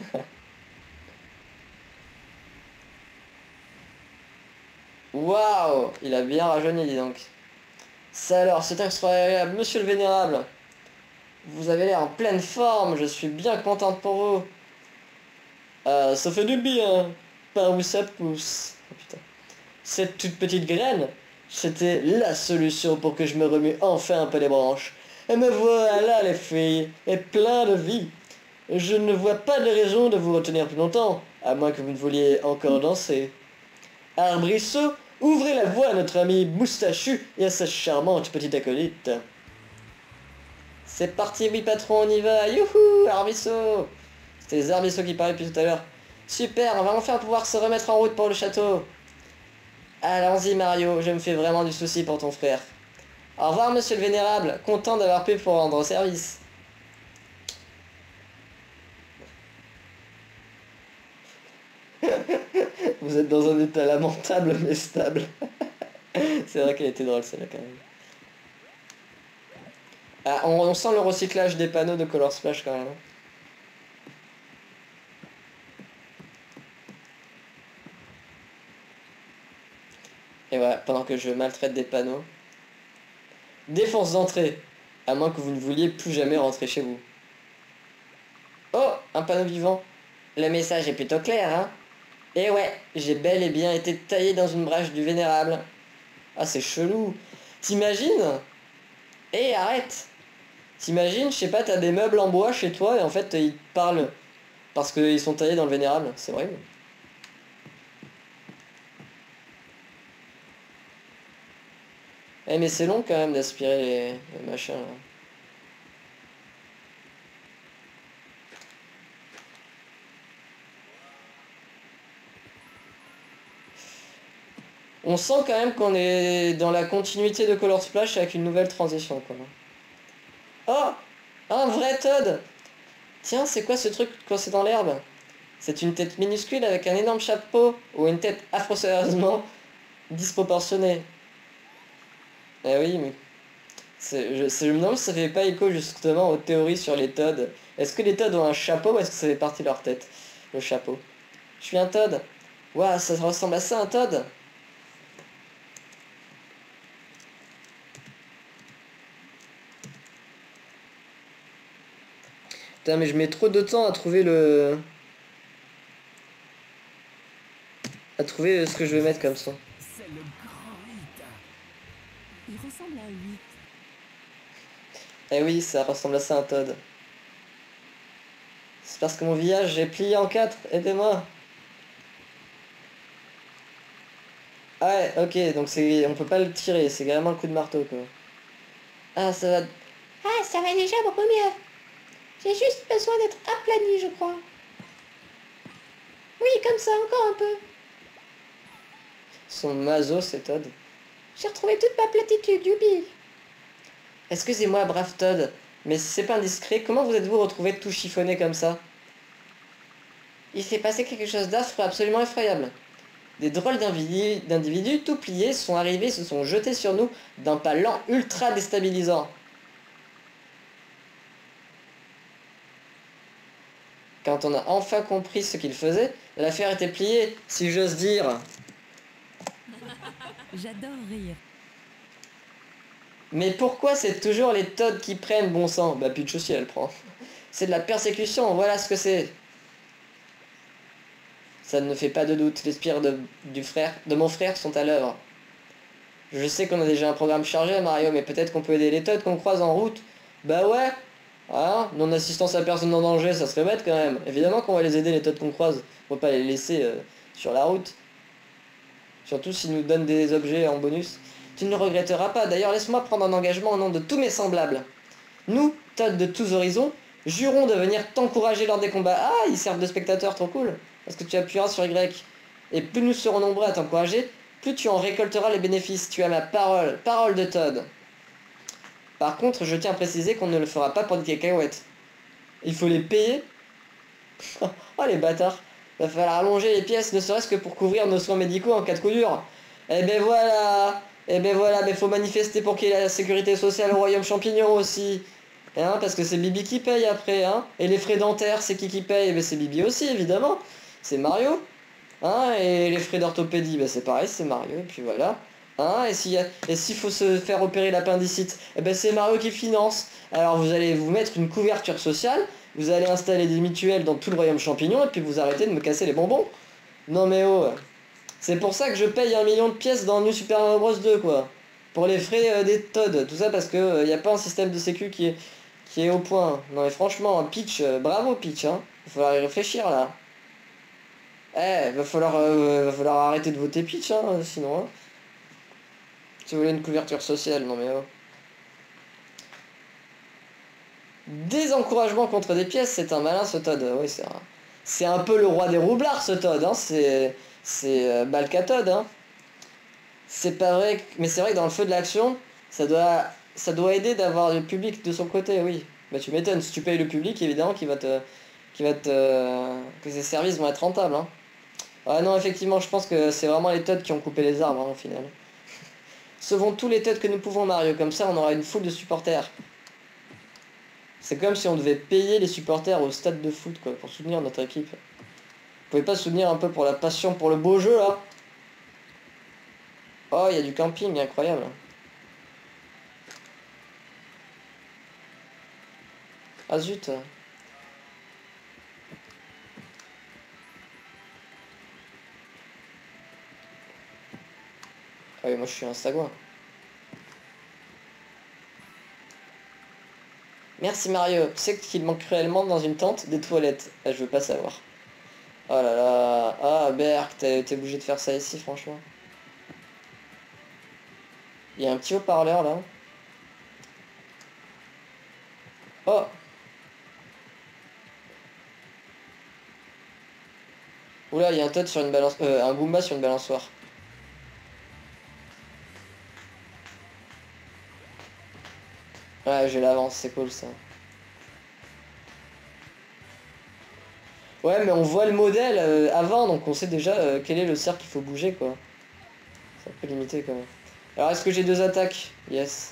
Waouh, il a bien rajeuni, dis donc. Ça alors, c'est incroyable, monsieur le Vénérable. Vous avez l'air en pleine forme, je suis bien contente pour vous. Ah, ça fait du bien, par où ça pousse. Oh, putain. Cette toute petite graine, c'était la solution pour que je me remue enfin un peu les branches. Et me voilà les filles, et plein de vie. Je ne vois pas de raison de vous retenir plus longtemps, à moins que vous ne vouliez encore danser. Arbrisseau, ouvrez la voie à notre ami moustachu et à sa charmante petite acolyte. C'est parti, oui patron, on y va. Youhou, Arbrisseau. C'était les Arbrisseaux qui parlaient depuis tout à l'heure. Super, on va enfin pouvoir se remettre en route pour le château. Allons-y Mario, je me fais vraiment du souci pour ton frère. Au revoir monsieur le Vénérable, content d'avoir pu vous rendre service. Vous êtes dans un état lamentable mais stable. C'est vrai qu'elle était drôle celle-là quand même. Ah, on, on sent le recyclage des panneaux de Color Splash quand même. Et voilà, pendant que je maltraite des panneaux. Défense d'entrée, à moins que vous ne vouliez plus jamais rentrer chez vous. Oh, un panneau vivant. Le message est plutôt clair, hein? Et ouais, j'ai bel et bien été taillé dans une brèche du Vénérable. Ah, c'est chelou. T'imagines? Eh, arrête! T'imagines, je sais pas, t'as des meubles en bois chez toi et en fait, ils parlent parce qu'ils sont taillés dans le Vénérable. C'est vrai. Eh, mais c'est long quand même d'aspirer les, les machins, là. On sent quand même qu'on est dans la continuité de Color Splash avec une nouvelle transition, quoi. Oh! Un vrai Toad! Tiens, c'est quoi ce truc coincé dans l'herbe? C'est une tête minuscule avec un énorme chapeau ou une tête affreusement disproportionnée. Eh oui, mais... Je, je me demande si ça fait pas écho justement aux théories sur les Toads. Est-ce que les Toads ont un chapeau ou est-ce que ça fait partie de leur tête? Le chapeau. Je suis un Toad. Waouh, ça ressemble à ça un Toad? Putain, mais je mets trop de temps à trouver le... à trouver ce que je vais mettre comme ça. C'est le grand huit. Il ressemble à un huit. Eh oui, ça ressemble à ça un Toad. C'est parce que mon village est plié en quatre, aidez-moi. Ah ouais, ok, donc c'est, on peut pas le tirer, c'est vraiment le coup de marteau quoi. Ah, ça va... Ah, ça va déjà beaucoup mieux. J'ai juste besoin d'être aplani, je crois. Oui, comme ça, encore un peu. Son maso, c'est Toad. J'ai retrouvé toute ma platitude, youpi. Excusez-moi, brave Toad, mais si c'est pas indiscret, comment vous êtes-vous retrouvé tout chiffonné comme ça? Il s'est passé quelque chose d'affreux, absolument effroyable. Des drôles d'individus, d'individus tout pliés sont arrivés et se sont jetés sur nous d'un pas lent ultra déstabilisant. Quand on a enfin compris ce qu'ils faisaient, l'affaire était pliée, si j'ose dire. J'adore rire. Mais pourquoi c'est toujours les Todd qui prennent, bon sang? Bah Peach aussi elle prend. C'est de la persécution, voilà ce que c'est. Ça ne fait pas de doute, les spires de, du frère, de mon frère sont à l'œuvre. Je sais qu'on a déjà un programme chargé Mario, mais peut-être qu'on peut aider les Todd qu'on croise en route. Bah ouais. Hein, non-assistance à personne en danger, ça serait bête quand même. Évidemment qu'on va les aider les Todd qu'on croise. On va pas les laisser euh, sur la route. Surtout s'ils nous donnent des objets en bonus. Tu ne le regretteras pas. D'ailleurs, laisse-moi prendre un engagement au nom de tous mes semblables. Nous, Todd de tous horizons, jurons de venir t'encourager lors des combats. Ah, ils servent de spectateurs, trop cool. Parce que tu appuieras sur Y. Et plus nous serons nombreux à t'encourager, plus tu en récolteras les bénéfices. Tu as ma parole. Parole de Todd. Par contre, je tiens à préciser qu'on ne le fera pas pour des cacahuètes. Il faut les payer. Oh, les bâtards. Va falloir allonger les pièces, ne serait-ce que pour couvrir nos soins médicaux en cas de coup dur. Eh ben voilà. Eh ben voilà, mais faut manifester pour qu'il y ait la sécurité sociale au royaume champignon aussi. Hein, parce que c'est Bibi qui paye après, hein. Et les frais dentaires, c'est qui qui paye? Eh ben c'est Bibi aussi, évidemment. C'est Mario. Hein, et les frais d'orthopédie, ben c'est pareil, c'est Mario, et puis voilà. Hein, et s'il y a... et s'il faut se faire opérer l'appendicite, eh ben c'est Mario qui finance. Alors vous allez vous mettre une couverture sociale, vous allez installer des mutuelles dans tout le royaume champignon, et puis vous arrêtez de me casser les bonbons. Non mais oh... C'est pour ça que je paye un million de pièces dans New Super Mario Bros deux, quoi. Pour les frais euh, des Todd. Tout ça parce que il euh, n'y a pas un système de sécu qui est, qui est au point. Non mais franchement, Peach, euh, bravo Peach, hein. Il va falloir y réfléchir, là. Eh, va falloir, euh, va falloir arrêter de voter Peach, hein, sinon, hein. Si vous voulez une couverture sociale, non mais oh. Des encouragements contre des pièces, c'est un malin ce Todd. Oui, c'est un... c'est un peu le roi des roublards, ce Todd, hein. C'est... C'est euh, Balcatod, hein. C'est pas vrai, que... mais c'est vrai que dans le feu de l'action, ça doit, ça doit aider d'avoir le public de son côté, oui. Bah tu m'étonnes, si tu payes le public, évidemment qu'il va te, qu'il va te, que ses services vont être rentables, hein. Ah non, effectivement, je pense que c'est vraiment les Todd qui ont coupé les arbres, hein, au final. Sauvons tous les Todd que nous pouvons, Mario, comme ça on aura une foule de supporters. C'est comme si on devait payer les supporters au stade de foot, quoi, pour soutenir notre équipe. Vous pouvez pas soutenir un peu pour la passion, pour le beau jeu, là? Oh, il y a du camping, incroyable. Ah zut. Ah oui, moi je suis un sagouin. Merci Mario. Tu sais qu'il manque cruellement dans une tente des toilettes. Ah, je veux pas savoir. Oh là là. Ah, Berk, t'es obligé de faire ça ici, franchement. Il y a un petit haut-parleur, là. Oh. Oula, il y a un Todd sur une balance... Euh, un Goomba sur une balançoire. Ouais, j'ai l'avance, c'est cool, ça. Ouais, mais on voit le modèle euh, avant, donc on sait déjà euh, quel est le cercle qu'il faut bouger, quoi. C'est un peu limité, quand même. Alors, est-ce que j'ai deux attaques? Yes.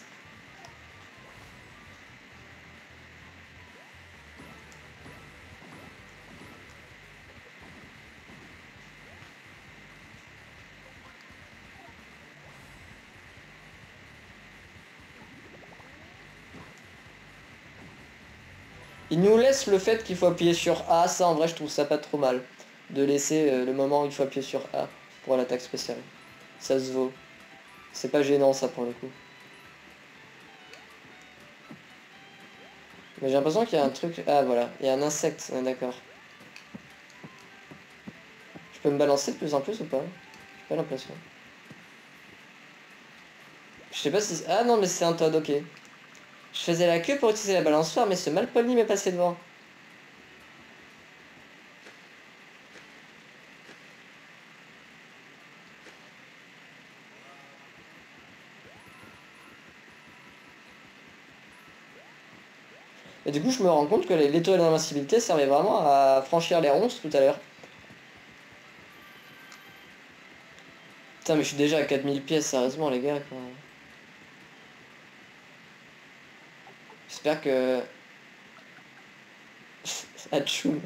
Il nous laisse le fait qu'il faut appuyer sur A, ça en vrai je trouve ça pas trop mal. De laisser euh, le moment où il faut appuyer sur A pour l'attaque spéciale. Ça se vaut. C'est pas gênant ça pour le coup. Mais j'ai l'impression qu'il y a un truc... Ah voilà, il y a un insecte, on est d'accord. Je peux me balancer de plus en plus ou pas? J'ai pas l'impression. Je sais pas si... Ah non mais c'est un Todd, ok. Je faisais la queue pour utiliser la balançoire, mais ce malpoli m'est passé devant. Et du coup, je me rends compte que l'étoile d'invincibilité servait vraiment à franchir les ronces tout à l'heure. Putain, mais je suis déjà à quatre mille pièces, sérieusement, les gars, quoi. J'espère que... Atchoum.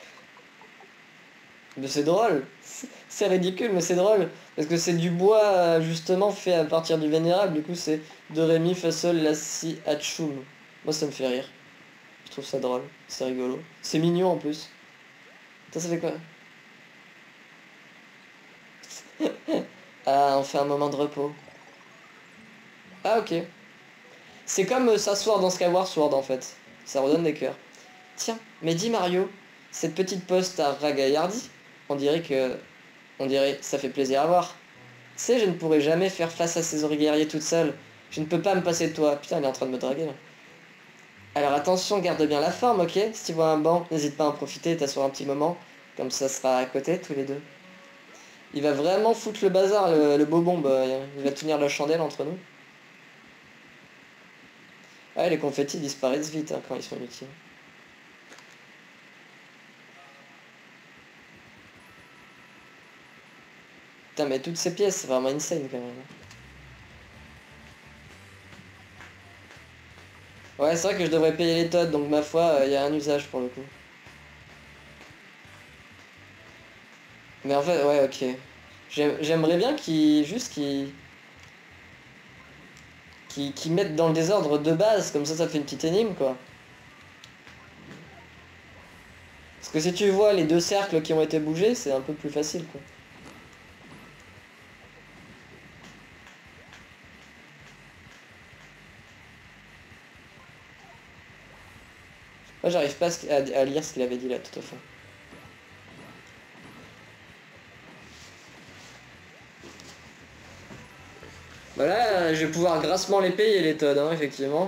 Mais c'est drôle. C'est ridicule, mais c'est drôle. Parce que c'est du bois, justement, fait à partir du vénérable. Du coup, c'est de Rémi Fassol Lassi Hatchoum. Moi ça me fait rire. Je trouve ça drôle, c'est rigolo. C'est mignon en plus. Ça, ça fait quoi? Ah, on fait un moment de repos. Ah ok. C'est comme euh, s'asseoir dans Skyward Sword en fait. Ça redonne des cœurs. Tiens, mais dis Mario, cette petite poste à Ragaillardi, on dirait que... On dirait, ça fait plaisir à voir. Tu sais, je ne pourrai jamais faire face à ces guerriers toute seule. Je ne peux pas me passer de toi. Putain, il est en train de me draguer là. Alors attention, garde bien la forme, ok? Si tu vois un banc, n'hésite pas à en profiter et t'asseoir un petit moment. Comme ça sera à côté, tous les deux. Il va vraiment foutre le bazar, le, le beau bombe. Il va tenir la chandelle entre nous. Ah, les confettis disparaissent vite hein, quand ils sont inutiles. Putain, mais toutes ces pièces, c'est vraiment insane quand même. Ouais, c'est vrai que je devrais payer les Toads, donc ma foi, il euh, y a un usage pour le coup. Mais en fait, ouais, ok. J'aimerais bien qu'ils... juste qu'ils... Qu'ils qu'ils mettent dans le désordre de base, comme ça, ça fait une petite énigme, quoi. Parce que si tu vois les deux cercles qui ont été bougés, c'est un peu plus facile, quoi. Moi, j'arrive pas à, à lire ce qu'il avait dit là, tout à fait. Voilà, je vais pouvoir grassement les payer, les Toads, hein, effectivement.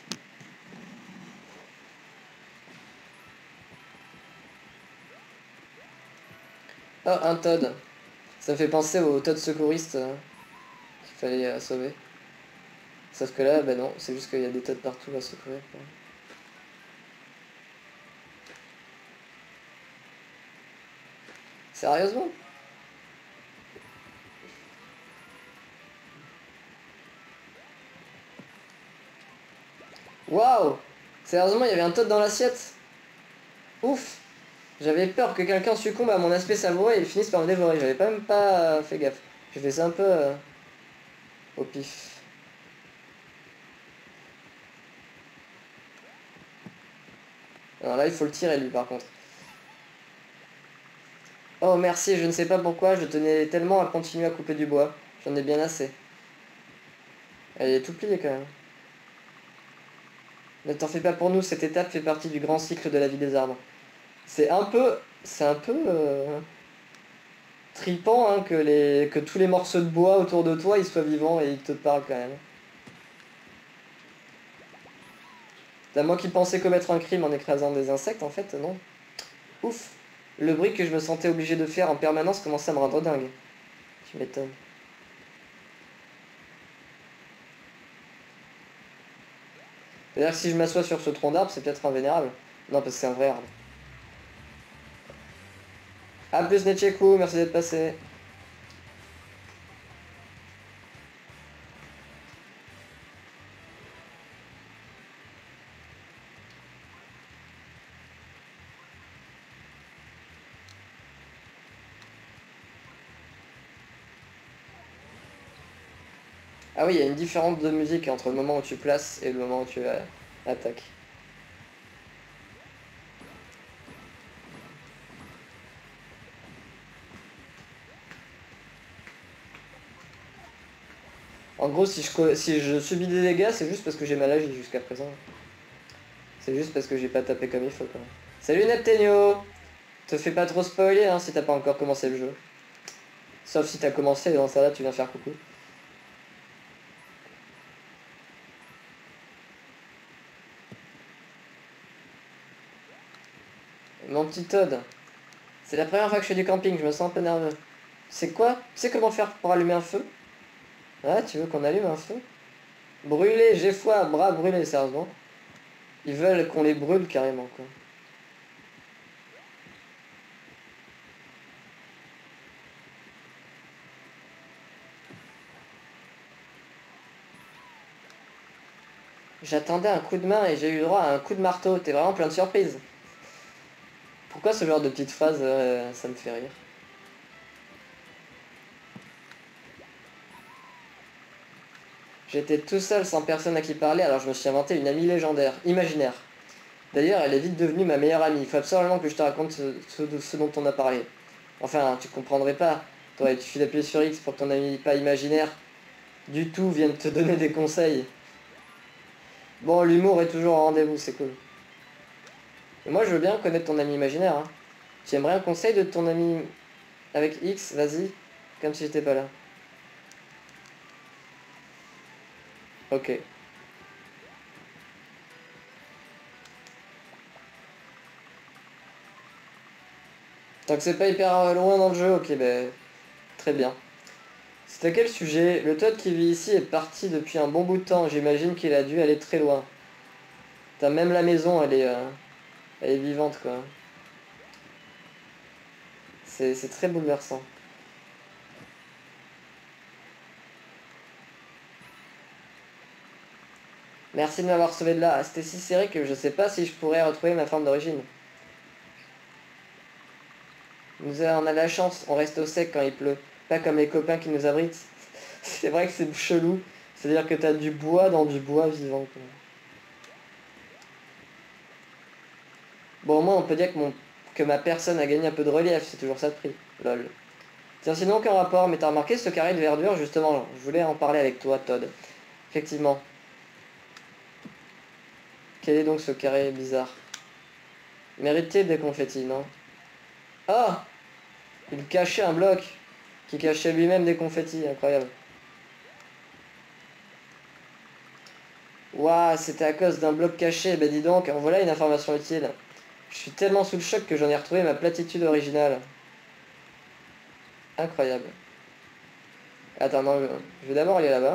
Oh, un Toad. Ça me fait penser au Toad secouriste euh, qu'il fallait euh, sauver. Sauf que là, bah non, c'est juste qu'il y a des Toads partout à secourir, quoi. Sérieusement? Waouh! Sérieusement, il y avait un Toad dans l'assiette? Ouf! J'avais peur que quelqu'un succombe à mon aspect savoureux et il finisse par me dévorer. J'avais pas même pas euh, fait gaffe. J'ai fait ça un peu euh, au pif. Alors là, il faut le tirer lui par contre. Oh merci, je ne sais pas pourquoi, je tenais tellement à continuer à couper du bois. J'en ai bien assez. Elle est tout pliée quand même. Ne t'en fais pas pour nous, cette étape fait partie du grand cycle de la vie des arbres. C'est un peu... C'est un peu... Euh, tripant hein, que, les, que tous les morceaux de bois autour de toi ils soient vivants et ils te parlent quand même. C'est moi qui pensais commettre un crime en écrasant des insectes, en fait, non. Ouf. Le bruit que je me sentais obligé de faire en permanence commençait à me rendre dingue. Tu m'étonnes. C'est-à-dire que si je m'assois sur ce tronc d'arbre, c'est peut-être invénérable. Non, parce que c'est un vrai arbre. A plus Netchekou, merci d'être passé. Ah oui, il y a une différence de musique entre le moment où tu places et le moment où tu euh, attaques. En gros, si je, si je subis des dégâts, c'est juste parce que j'ai mal agi jusqu'à présent. C'est juste parce que j'ai pas tapé comme il faut, quoi. Salut Neptenio! Te fais pas trop spoiler hein, si t'as pas encore commencé le jeu. Sauf si t'as commencé, dans ça là, tu viens faire coucou. Mon petit Toad, c'est la première fois que je fais du camping, je me sens un peu nerveux. C'est quoi? Tu sais comment faire pour allumer un feu? Ah, tu veux qu'on allume un feu? Brûler, j'ai foi, bras brûlés, sérieusement. Ils veulent qu'on les brûle carrément, quoi. J'attendais un coup de main et j'ai eu droit à un coup de marteau. T'es vraiment plein de surprises. Pourquoi ce genre de petite phrase, euh, ça me fait rire? J'étais tout seul sans personne à qui parler, alors je me suis inventé une amie légendaire, imaginaire. D'ailleurs, elle est vite devenue ma meilleure amie. Il faut absolument que je te raconte ce, ce, ce dont on a parlé. Enfin, tu comprendrais pas. Toi, il suffit d'appuyer sur X pour que ton ami pas imaginaire du tout vienne te donner des conseils. Bon, l'humour est toujours au rendez-vous, c'est cool. Et moi, je veux bien connaître ton ami imaginaire. Hein. Tu aimerais un conseil de ton ami avec X? Vas-y, comme si j'étais pas là. Ok. Tant que c'est pas hyper loin dans le jeu, ok, ben... Très bien. C'est à quel sujet? Le Todd qui vit ici est parti depuis un bon bout de temps. J'imagine qu'il a dû aller très loin. T'as même la maison, elle est... Euh, elle est vivante, quoi. C'est très bouleversant. Merci de m'avoir sauvé de là. C'était si serré que je sais pas si je pourrais retrouver ma forme d'origine. Nous on a la chance, on reste au sec quand il pleut. Pas comme les copains qui nous abritent. C'est vrai que c'est chelou. C'est-à-dire que t'as du bois dans du bois vivant. Quoi. Bon, au moins on peut dire que, mon, que ma personne a gagné un peu de relief. C'est toujours ça de prix. Lol. Tiens, sinon aucun rapport, mais t'as remarqué ce carré de verdure, justement. Je voulais en parler avec toi, Todd. Effectivement. Quel est donc ce carré bizarre? Mérité des confettis, non? Ah! Il cachait un bloc qui cachait lui-même des confettis, incroyable. Waouh, c'était à cause d'un bloc caché, ben dis donc, en voilà une information utile. Je suis tellement sous le choc que j'en ai retrouvé ma platitude originale. Incroyable. Attends, non, je vais d'abord aller là-bas.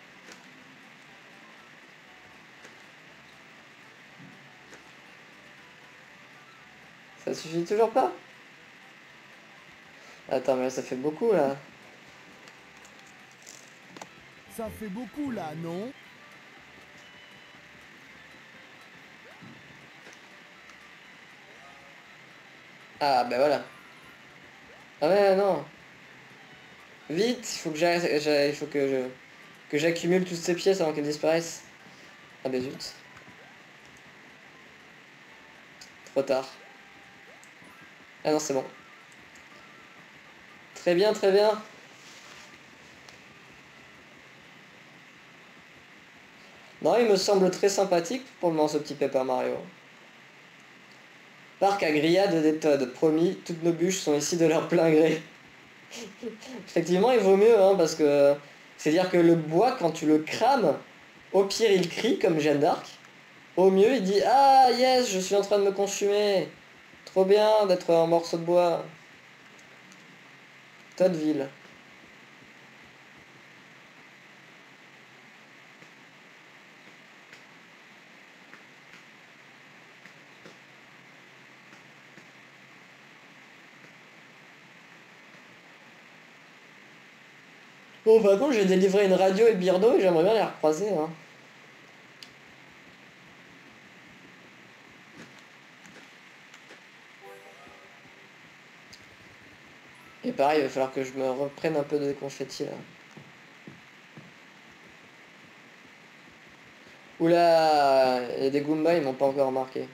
Ça suffit toujours pas? Attends, mais là, ça fait beaucoup, là. Ça fait beaucoup là, non? Ah, ben voilà. Ah ouais, non. Vite, il faut que j'arrête, il faut que je que j'accumule toutes ces pièces avant qu'elles disparaissent. Ah ben zut. Trop tard. Ah non, c'est bon. Très bien, très bien. Non, il me semble très sympathique pour le moment ce petit Paper Mario. Parc à grillade des Todd. Promis, toutes nos bûches sont ici de leur plein gré. Effectivement, il vaut mieux, hein, parce que... C'est-à-dire que le bois, quand tu le crames, au pire, il crie, comme Jeanne d'Arc. Au mieux, il dit « Ah, yes, je suis en train de me consumer. Trop bien d'être un morceau de bois. » Toddville. Bon, par contre, j'ai délivré une radio et Birdo et j'aimerais bien les recroiser, hein. Et pareil, il va falloir que je me reprenne un peu de confetti, là. Oula, il y a des Goombas, ils m'ont pas encore remarqué.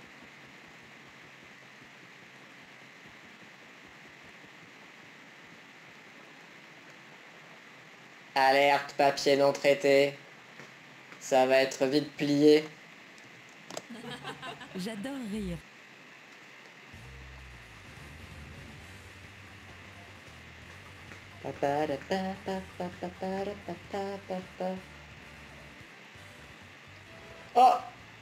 Alerte, papier non traité. Ça va être vite plié. J'adore rire. Oh!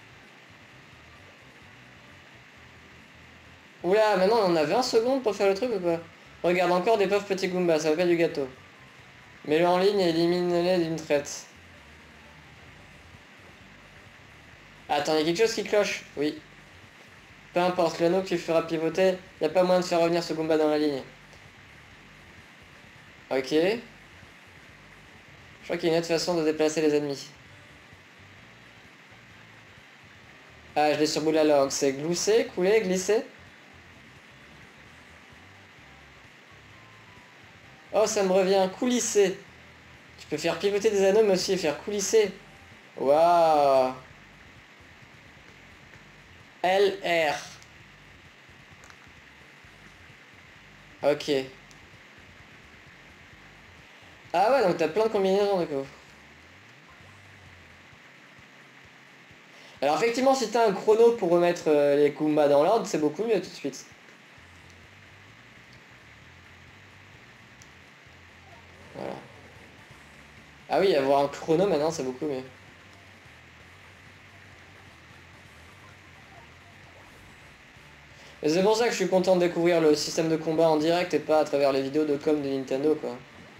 Oula, maintenant on a vingt secondes pour faire le truc ou quoi? Regarde, encore des pauvres petits Goombas, ça va pas du gâteau. Mets-le en ligne et élimine-les d'une traite. Attends, il y a quelque chose qui cloche. Oui. Peu importe, l'anneau que tu feras pivoter, il n'y a pas moyen de faire revenir ce Goomba dans la ligne. Ok. Je crois qu'il y a une autre façon de déplacer les ennemis. Ah, je l'ai sur bout de la langue. C'est glousser, couler, glisser. Oh, ça me revient. Coulisser. Tu peux faire pivoter des anneaux mais aussi les faire coulisser. Waouh. L R. Ok. Ah ouais, donc t'as plein de combinaisons du coup. Alors effectivement, si t'as un chrono pour remettre euh, les Goombas dans l'ordre, c'est beaucoup mieux tout de suite. Voilà. Ah oui, avoir un chrono maintenant, c'est beaucoup mieux. Et c'est pour ça que je suis content de découvrir le système de combat en direct et pas à travers les vidéos de com de Nintendo, quoi.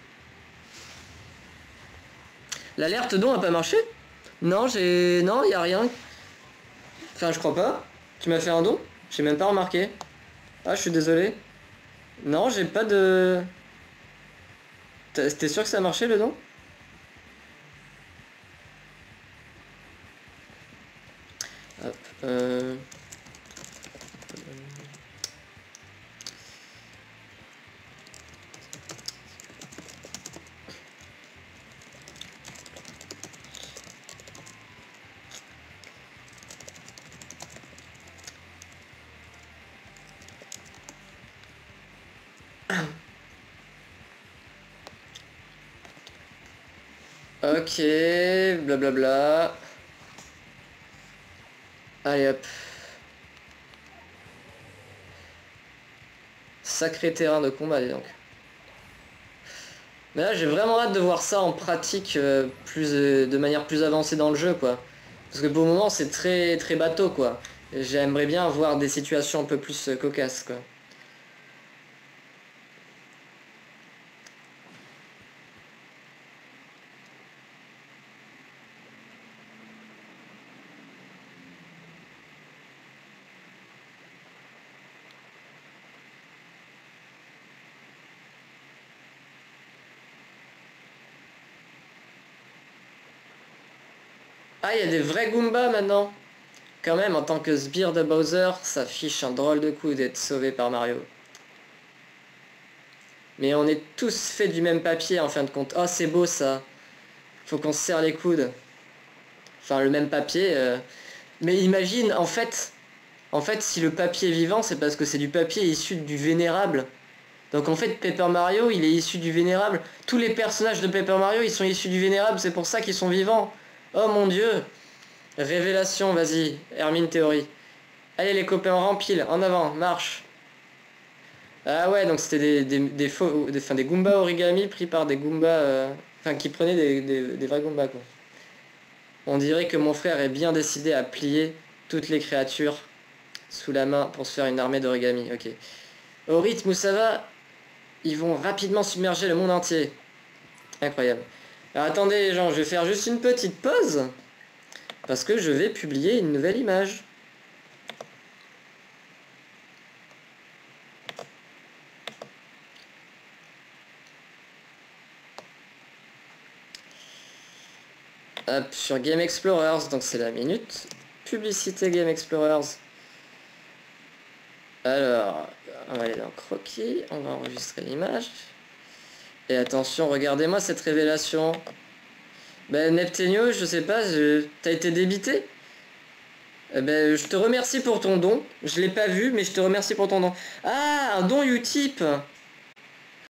L'alerte don a pas marché? Non, j'ai... Non, y a rien. Enfin, je crois pas. Tu m'as fait un don? J'ai même pas remarqué. Ah, je suis désolé. Non, j'ai pas de... T'es sûr que ça a marché le don? Hop, euh... Ok, blablabla. Allez hop. Sacré terrain de combat, dis donc. Mais là, j'ai vraiment hâte de voir ça en pratique euh, plus, euh, de manière plus avancée dans le jeu, quoi. Parce que pour le moment, c'est très très bateau, quoi. J'aimerais bien voir des situations un peu plus euh, cocasses, quoi. Ah, il y a des vrais Goombas maintenant. Quand même, en tant que sbire de Bowser, ça fiche un drôle de coup d'être sauvé par Mario. Mais on est tous faits du même papier en fin de compte. Oh, c'est beau ça. Faut qu'on se serre les coudes. Enfin, le même papier. Euh... Mais imagine, en fait, en fait, si le papier est vivant, c'est parce que c'est du papier issu du Vénérable. Donc en fait, Paper Mario, il est issu du Vénérable. Tous les personnages de Paper Mario, ils sont issus du Vénérable, c'est pour ça qu'ils sont vivants. Oh mon dieu. Révélation, vas-y, Hermine Théorie. Allez les copains, on rempile, en avant, marche. Ah ouais, donc c'était des, des, des faux, des, enfin, des Goombas origami pris par des Goombas, euh, enfin qui prenaient des, des, des vrais Goombas, quoi. On dirait que mon frère est bien décidé à plier toutes les créatures sous la main pour se faire une armée d'origami, ok. Au rythme où ça va, ils vont rapidement submerger le monde entier. Incroyable. Alors attendez les gens, je vais faire juste une petite pause. Parce que je vais publier une nouvelle image. Hop, sur Game Explorers, donc c'est la minute. Publicité Game Explorers. Alors, on va aller dans Croquis, on va enregistrer l'image. Et attention, regardez-moi cette révélation. Ben Neptenio, je sais pas, je... t'as été débité? Eh ben, je te remercie pour ton don. Je l'ai pas vu, mais je te remercie pour ton don. Ah, un don Utip.